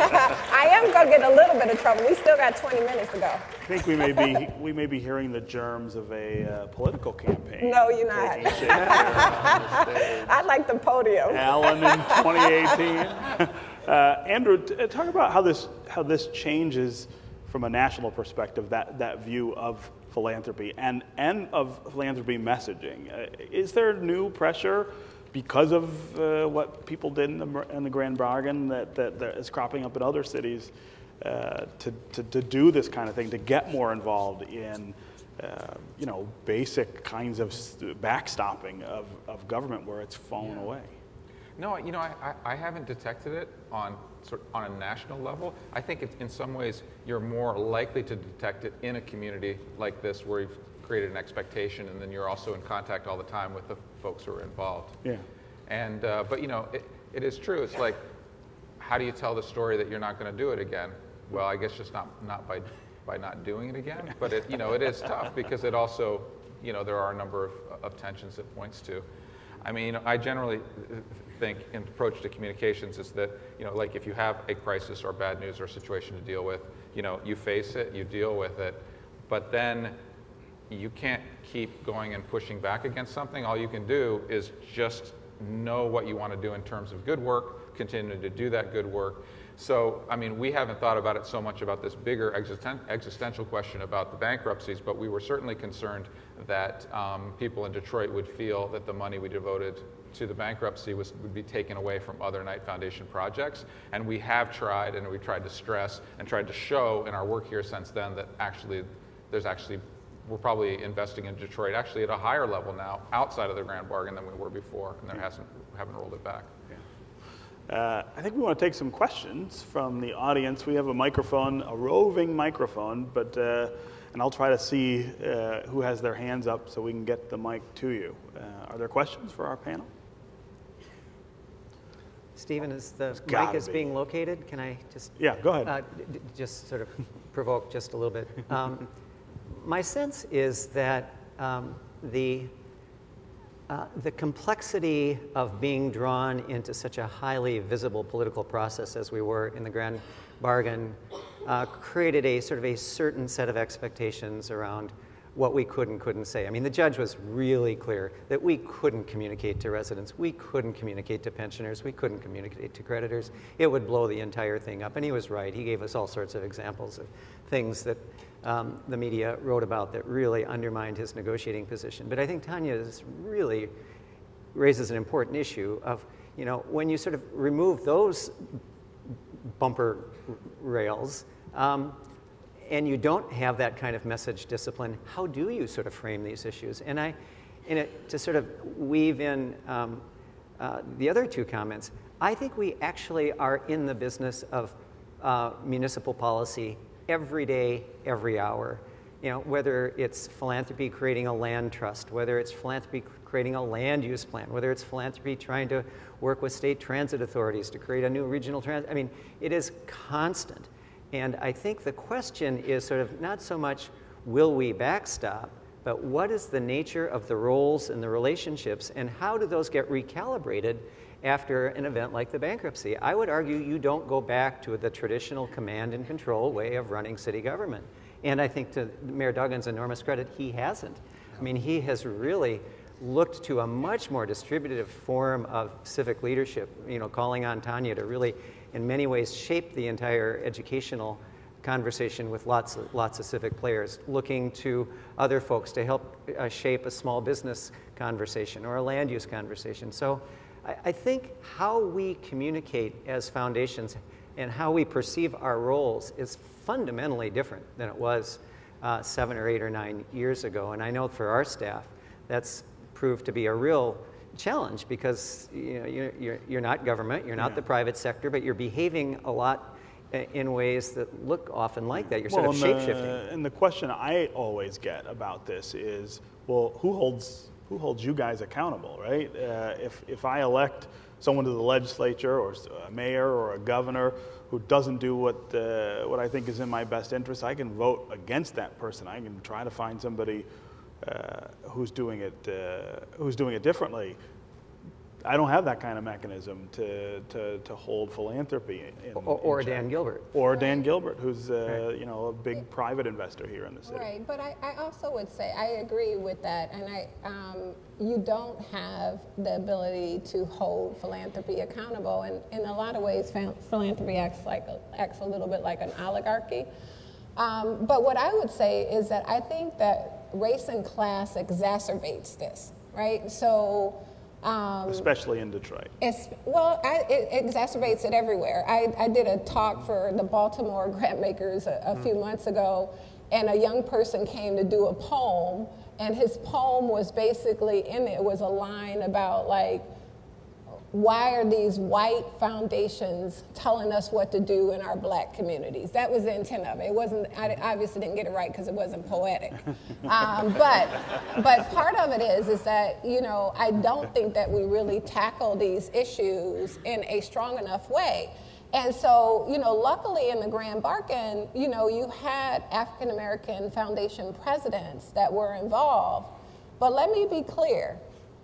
I am going to get a little bit of trouble. We still got 20 minutes to go. I think we may be hearing the germs of a political campaign. No, you're not. I like the podium. Allen in 2018. Andrew, talk about how this changes from a national perspective, that view of philanthropy and of philanthropy messaging. Is there new pressure because of what people did in the Grand Bargain that is cropping up in other cities to do this kind of thing, to get more involved in basic kinds of backstopping of government where it's fallen away? No, I haven't detected it on a national level. I think in some ways you're more likely to detect it in a community like this, where you've created an expectation, and then you're also in contact all the time with the folks who are involved. Yeah. And but it is true. It's like, how do you tell the story that you're not going to do it again? Well, I guess just not by not doing it again. But it is tough, because it also there are a number of tensions it points to. I mean, I generally think an approach to communications is that, like, if you have a crisis or bad news or situation to deal with, you face it, you deal with it, but then you can't keep going and pushing back against something. All you can do is just know what you want to do in terms of good work, continue to do that good work, So, I mean, we haven't thought about it so much about this bigger existential question about the bankruptcies, but we were certainly concerned that people in Detroit would feel that the money we devoted to the bankruptcy would be taken away from other Knight Foundation projects. And we have tried, and we tried to stress and tried to show in our work here since then that actually we're probably investing in Detroit actually at a higher level now outside of the grand bargain than we were before, and we haven't rolled it back. I think we want to take some questions from the audience. We have a microphone, a roving microphone, but and I'll try to see who has their hands up so we can get the mic to you. Are there questions for our panel? Stephen, as the mic is being located, can I just... Yeah, go ahead. Just sort of provoke just a little bit. My sense is that the complexity of being drawn into such a highly visible political process as we were in the grand bargain created a sort of a certain set of expectations around what we could and couldn't say. I mean, the judge was really clear that we couldn't communicate to residents, we couldn't communicate to pensioners, we couldn't communicate to creditors. It would blow the entire thing up, and he was right. He gave us all sorts of examples of things that the media wrote about that really undermined his negotiating position. But I think Tonya really raises an important issue of, you know, when you sort of remove those bumper rails, and you don't have that kind of message discipline, how do you sort of frame these issues? And to sort of weave in the other two comments, I think we actually are in the business of municipal policy every day, every hour. You know, whether it's philanthropy creating a land trust, whether it's philanthropy creating a land use plan, whether it's philanthropy trying to work with state transit authorities to create a new regional transit. I mean, it is constant. And I think the question is sort of not so much will we backstop, but what is the nature of the roles and the relationships, and how do those get recalibrated after an event like the bankruptcy? I would argue you don't go back to the traditional command and control way of running city government. And I think to Mayor Duggan's enormous credit, he hasn't. I mean, he has really looked to a much more distributive form of civic leadership, you know, calling on Tonya to really, in many ways, shape the entire educational conversation with lots of civic players, looking to other folks to help shape a small business conversation or a land use conversation. So I think how we communicate as foundations and how we perceive our roles is fundamentally different than it was 7 or 8 or 9 years ago. And I know for our staff, that's proved to be a real challenge because you're not government, you're not the private sector, but you're behaving a lot in ways that look often like that. You're sort of shape-shifting. And the question I always get about this is, well, who holds you guys accountable, right? If I elect someone to the legislature or a mayor or a governor who doesn't do what I think is in my best interest, I can vote against that person. I can try to find somebody who's doing it differently. I don't have that kind of mechanism to hold philanthropy or Dan Gilbert. Or Dan Gilbert, who's you know, a big private investor here in the city. Right, but I also would say I agree with that, and you don't have the ability to hold philanthropy accountable, and in a lot of ways, philanthropy acts a little bit like an oligarchy. But what I would say is that I think that race and class exacerbates this, right? So. Especially in Detroit. It exacerbates it everywhere. I did a talk for the Baltimore Grantmakers a few months ago, and a young person came to do a poem, and his poem was basically, in it was a line about like, why are these white foundations telling us what to do in our black communities? That was the intent of it. It wasn't, I obviously didn't get it right because it wasn't poetic. But part of it is that, you know, I don't think that we really tackle these issues in a strong enough way. And so, you know, luckily in the Grand Bargain, you know, you had African American Foundation presidents that were involved. But let me be clear.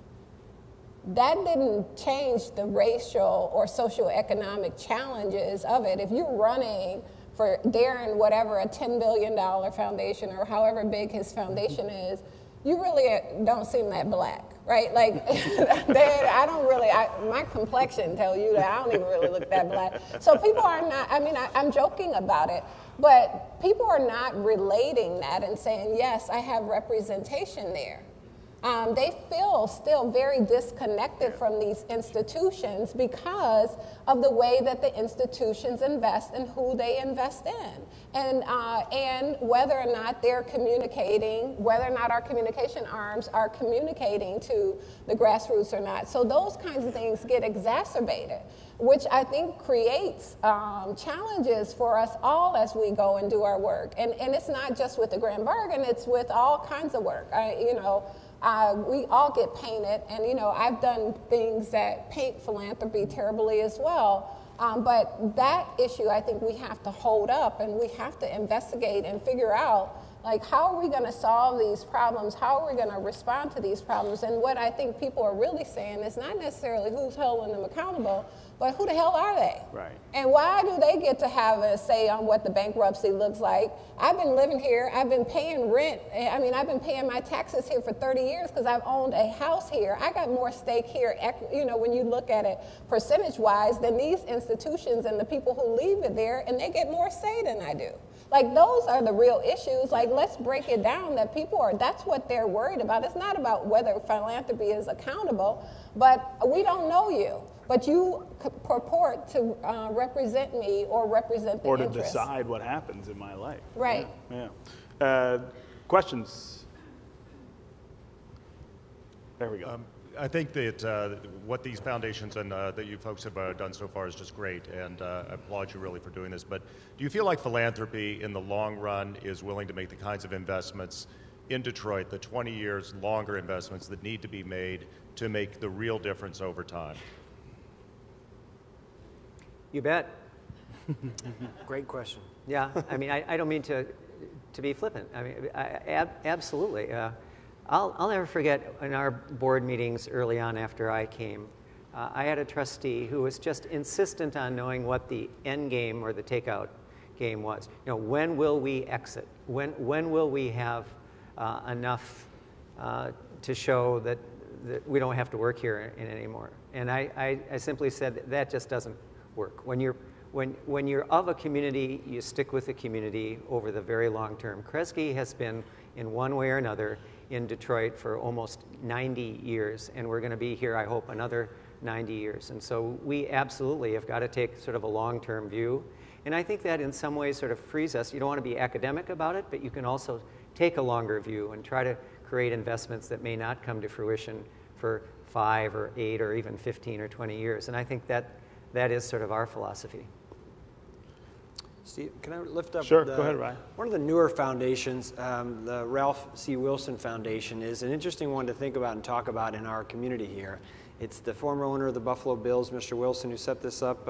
That didn't change the racial or socioeconomic challenges of it. If you're running for Darren, whatever, a $10 billion foundation or however big his foundation is, you really don't seem that black, right? Like, my complexion tell you that I don't even really look that black. So people are not, I'm joking about it, but people are not relating that and saying, yes, I have representation there. They feel still very disconnected from these institutions because of the way that the institutions invest and who they invest in. And whether or not they're communicating, whether or not our communication arms are communicating to the grassroots or not. So those kinds of things get exacerbated, which I think creates challenges for us all as we go and do our work. And it's not just with the grand bargain, it's with all kinds of work. We all get painted, and I've done things that paint philanthropy terribly as well. But that issue, I think we have to hold up, and we have to investigate and figure out, like, how are we going to solve these problems? How are we going to respond to these problems? And what I think people are really saying is not necessarily who's holding them accountable, but who the hell are they? Right. And why do they get to have a say on what the bankruptcy looks like? I've been living here. I've been paying rent. I've been paying my taxes here for 30 years because I've owned a house here. I got more stake here, when you look at it percentage-wise, than these institutions and the people who leave it there, and they get more say than I do. Like, those are the real issues. Like, let's break it down that that's what they're worried about. It's not about whether philanthropy is accountable, but we don't know you. But you purport to represent me or represent the or to interests. decide what happens in my life. Right. Yeah. Questions? There we go. I think that what these foundations and that you folks have done so far is just great, and I applaud you really for doing this. But do you feel like philanthropy in the long run is willing to make the kinds of investments in Detroit, the 20 years longer investments that need to be made to make the real difference over time? You bet. Great question. Yeah, I don't mean to be flippant. Absolutely. I'll never forget in our board meetings early on after I came, I had a trustee who was just insistent on knowing what the end game or the takeout game was. When will we exit? When will we have enough to show that we don't have to work here anymore? And I simply said that just doesn't work. When you're of a community, you stick with the community over the very long term. Kresge has been, in one way or another, in Detroit for almost 90 years, and we're going to be here, I hope, another 90 years. And so we absolutely have got to take sort of a long-term view. And I think that in some ways sort of frees us. You don't want to be academic about it, but you can also take a longer view and try to create investments that may not come to fruition for 5 or 8 or even 15 or 20 years. And I think that is sort of our philosophy. Steve, can I lift up? Sure, go ahead, Ryan. One of the newer foundations, the Ralph C. Wilson Foundation, is an interesting one to think about and talk about in our community here. It's the former owner of the Buffalo Bills, Mr. Wilson, who set this up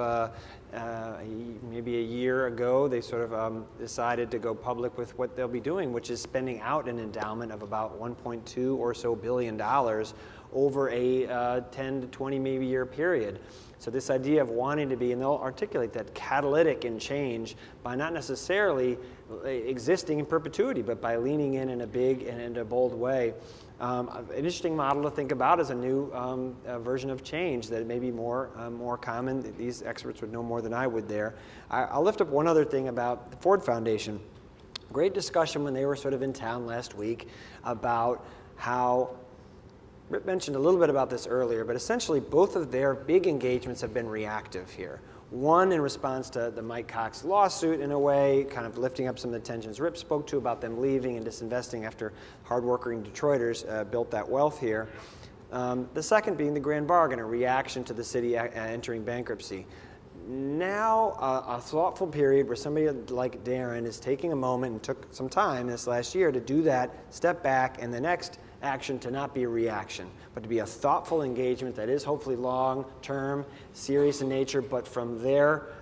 maybe a year ago. They sort of decided to go public with what they'll be doing, which is spending out an endowment of about $1.2 or so billion over a 10 to 20 maybe year period. So this idea of wanting to be, and they'll articulate that, catalytic in change by not necessarily existing in perpetuity, but by leaning in a big and in a bold way. An interesting model to think about is a new version of change that may be more common. These experts would know more than I would there. I'll lift up one other thing about the Ford Foundation. Great discussion when they were sort of in town last week about how, Rip mentioned a little bit about this earlier, but essentially both of their big engagements have been reactive here. One in response to the Mike Cox lawsuit, in a way, kind of lifting up some of the tensions Rip spoke to about them leaving and disinvesting after hardworking Detroiters built that wealth here. The second being the grand bargain, a reaction to the city entering bankruptcy. Now, a thoughtful period where somebody like Darren is taking a moment and took some time this last year to do that, step back, and the next action to not be a reaction, but to be a thoughtful engagement that is hopefully long-term, serious in nature, but from their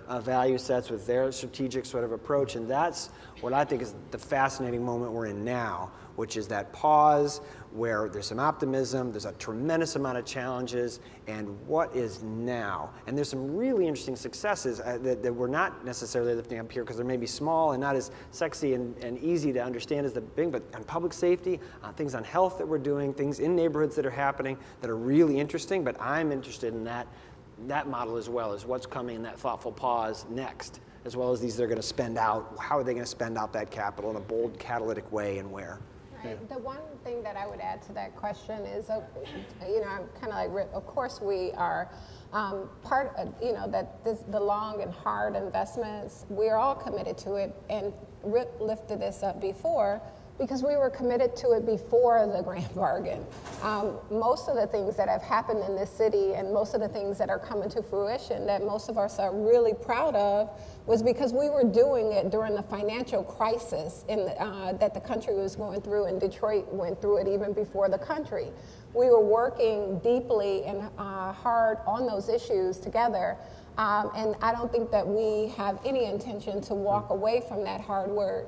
value sets, with their strategic sort of approach. And that's what I think is the fascinating moment we're in now, which is that pause where there's some optimism, there's a tremendous amount of challenges, and what is now? And there's some really interesting successes that we're not necessarily lifting up here because they may be small and not as sexy and easy to understand as the big, but on public safety, on things on health that we're doing, things in neighborhoods that are happening that are really interesting, but I'm interested in that model as well, as what's coming in that thoughtful pause next, as well as these they're going to spend out. How are they going to spend out that capital in a bold, catalytic way, and where? Right. The one thing that I would add to that question is, you know, I'm kind of like Rip. Of course, we are part of, you know, that the long and hard investments, we're all committed to it. And Rip lifted this up before because we were committed to it before the grand bargain. Most of the things that have happened in this city and most of the things that are coming to fruition that most of us are really proud of was because we were doing it during the financial crisis that the country was going through, and Detroit went through it even before the country. We were working deeply and hard on those issues together, and I don't think that we have any intention to walk away from that hard work.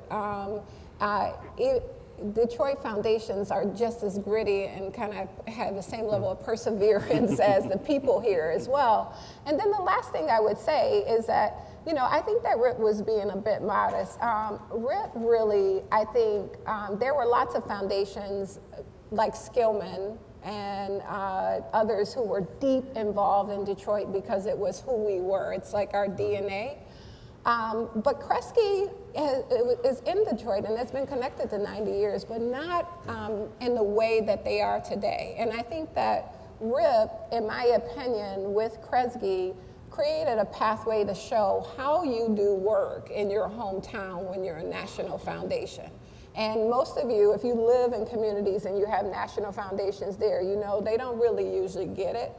Detroit foundations are just as gritty and kind of have the same level of perseverance as the people here as well. And then the last thing I would say is that, you know, I think that Rip was being a bit modest. Rip really, I think, there were lots of foundations like Skillman and others who were deep involved in Detroit because it was who we were. It's like our DNA. But Kresge is in Detroit and it's been connected to 90 years, but not in the way that they are today. And I think that Rip, in my opinion, with Kresge, created a pathway to show how you do work in your hometown when you're a national foundation. And most of you, if you live in communities and you have national foundations there, you know they don't really usually get it.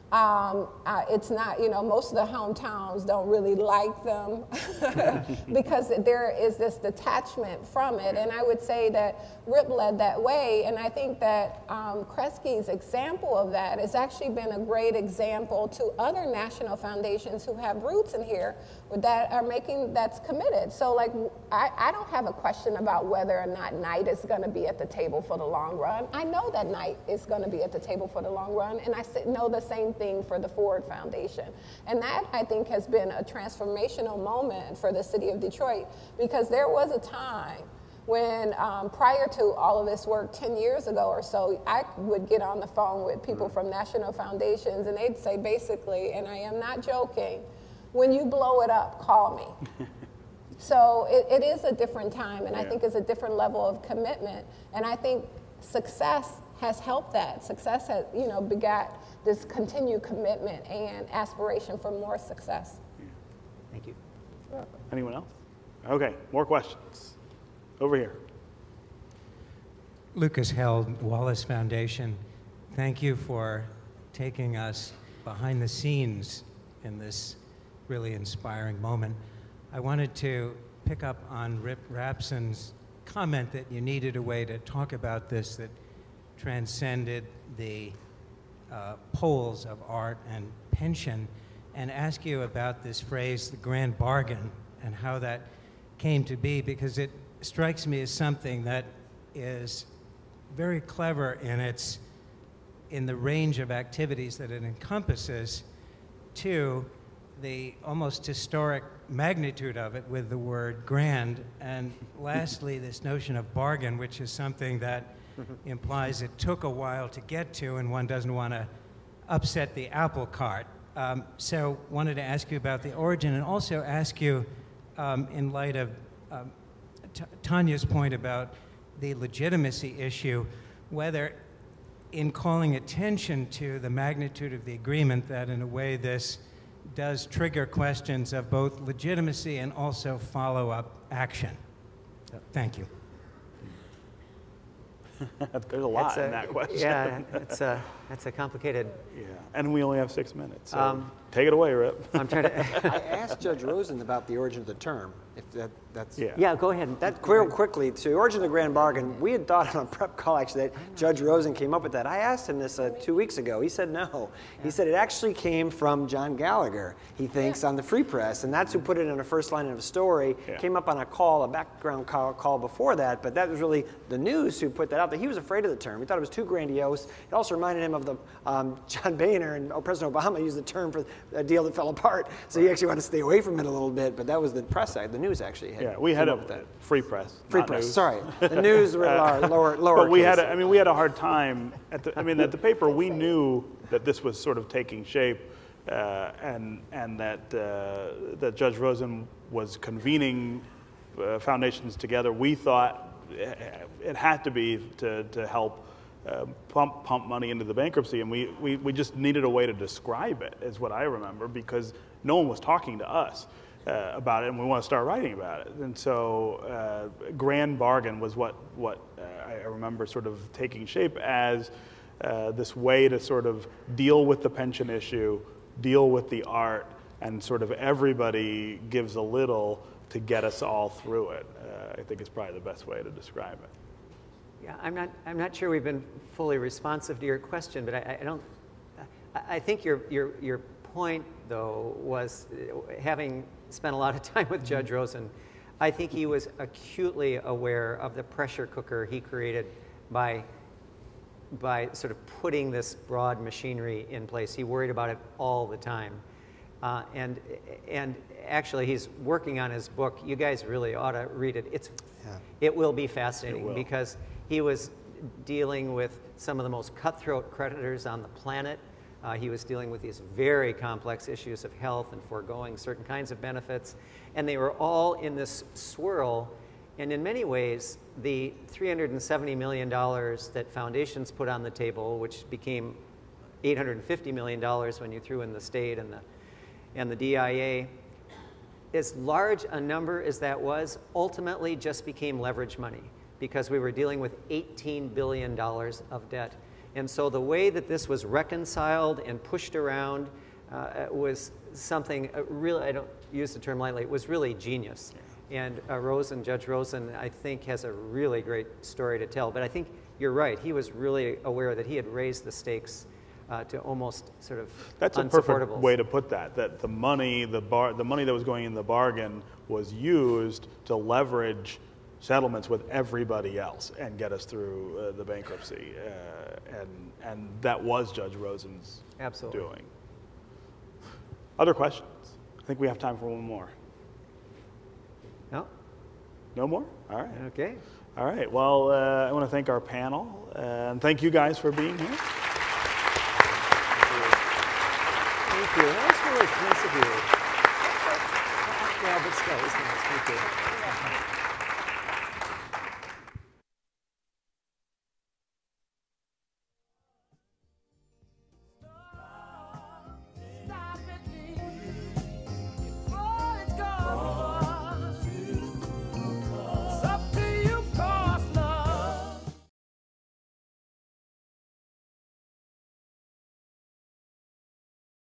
It's not, you know, most of the hometowns don't really like them because there is this detachment from it. And I would say that Rip led that way. And I think that Kresge's example of that has actually been a great example to other national foundations who have roots in here that are that's committed. So like, I don't have a question about whether or not Knight is going to be at the table for the long run. I know that Knight is going to be at the table for the long run, and I know the same thing for the Ford Foundation. And that, I think, has been a transformational moment for the city of Detroit, because there was a time when prior to all of this work 10 years ago or so, I would get on the phone with people from national foundations and they'd say basically, and I am not joking, when you blow it up, call me. So it is a different time, and I think it's a different level of commitment. And I think success has helped that. Success has, you know, begat this continued commitment and aspiration for more success. Thank you. Anyone else? Okay, more questions. Over here. Lucas Held, Wallace Foundation. Thank you for taking us behind the scenes in this really inspiring moment. I wanted to pick up on Rapson's comment that you needed a way to talk about this that transcended the poles of art and pension, and ask you about this phrase, the grand bargain, and how that came to be, because it strikes me as something that is very clever in the range of activities that it encompasses, to the almost historic magnitude of it with the word grand, and lastly, this notion of bargain, which is something that implies it took a while to get to, and one doesn't want to upset the apple cart. So wanted to ask you about the origin, and also ask you, in light of Tonya's point about the legitimacy issue, whether in calling attention to the magnitude of the agreement, that in a way this does trigger questions of both legitimacy and also follow-up action. So, thank you. There's a lot in that question. Yeah, that's a complicated. Yeah, and we only have 6 minutes. So take it away, Rip. I'm trying to. I asked Judge Rosen about the origin of the term. If that's Yeah, go ahead. That quickly, to origin of the grand bargain, we had thought on a prep call actually that Judge Rosen came up with that. I asked him this 2 weeks ago. He said no. He said it actually came from John Gallagher, he thinks, on the Free Press, and that's who put it in the first line of a story. Came up on a background call before that, but that was really the news who put that out there. He was afraid of the term. He thought it was too grandiose. It also reminded him of the John Boehner and President Obama used the term for a deal that fell apart, so he actually wanted to stay away from it a little bit, but that was the press side, the news actually had. We had a Free Press. Free Press. News. Sorry, the news were lower. But we had, we had a hard time at the. At the paper, we knew that this was sort of taking shape, and that that Judge Rosen was convening foundations together. We thought it had to be to help pump money into the bankruptcy, and we just needed a way to describe it, is what I remember, because no one was talking to us about it, and we want to start writing about it. And so grand bargain was what I remember sort of taking shape as this way to sort of deal with the pension issue, deal with the art, and sort of everybody gives a little to get us all through it. I think is probably the best way to describe it. Yeah, I'm not sure we've been fully responsive to your question, but I think your point though was, having spent a lot of time with Judge Rosen, I think he was acutely aware of the pressure cooker he created by sort of putting this broad machinery in place. He worried about it all the time. And actually, he's working on his book. You guys really ought to read it. It will be fascinating because he was dealing with some of the most cutthroat creditors on the planet. He was dealing with these very complex issues of health and foregoing certain kinds of benefits. And they were all in this swirl. And in many ways, the $370 million that foundations put on the table, which became $850 million when you threw in the state and the DIA, as large a number as that was, ultimately just became leverage money because we were dealing with $18 billion of debt. And so the way that this was reconciled and pushed around was something really, I don't use the term lightly, it was really genius. And Judge Rosen, I think, has a really great story to tell. But I think you're right. He was really aware that he had raised the stakes to almost sort of That's a perfect way to put that. That the money, the money that was going in the bargain was used to leverage settlements with everybody else and get us through the bankruptcy. And that was Judge Rosen's doing. Other questions? I think we have time for one more. No? No more? All right. Okay. All right. Well, I want to thank our panel, and thank you guys for being here. Thank you. That was really nice of you. Yeah, but still, it was nice. Thank you.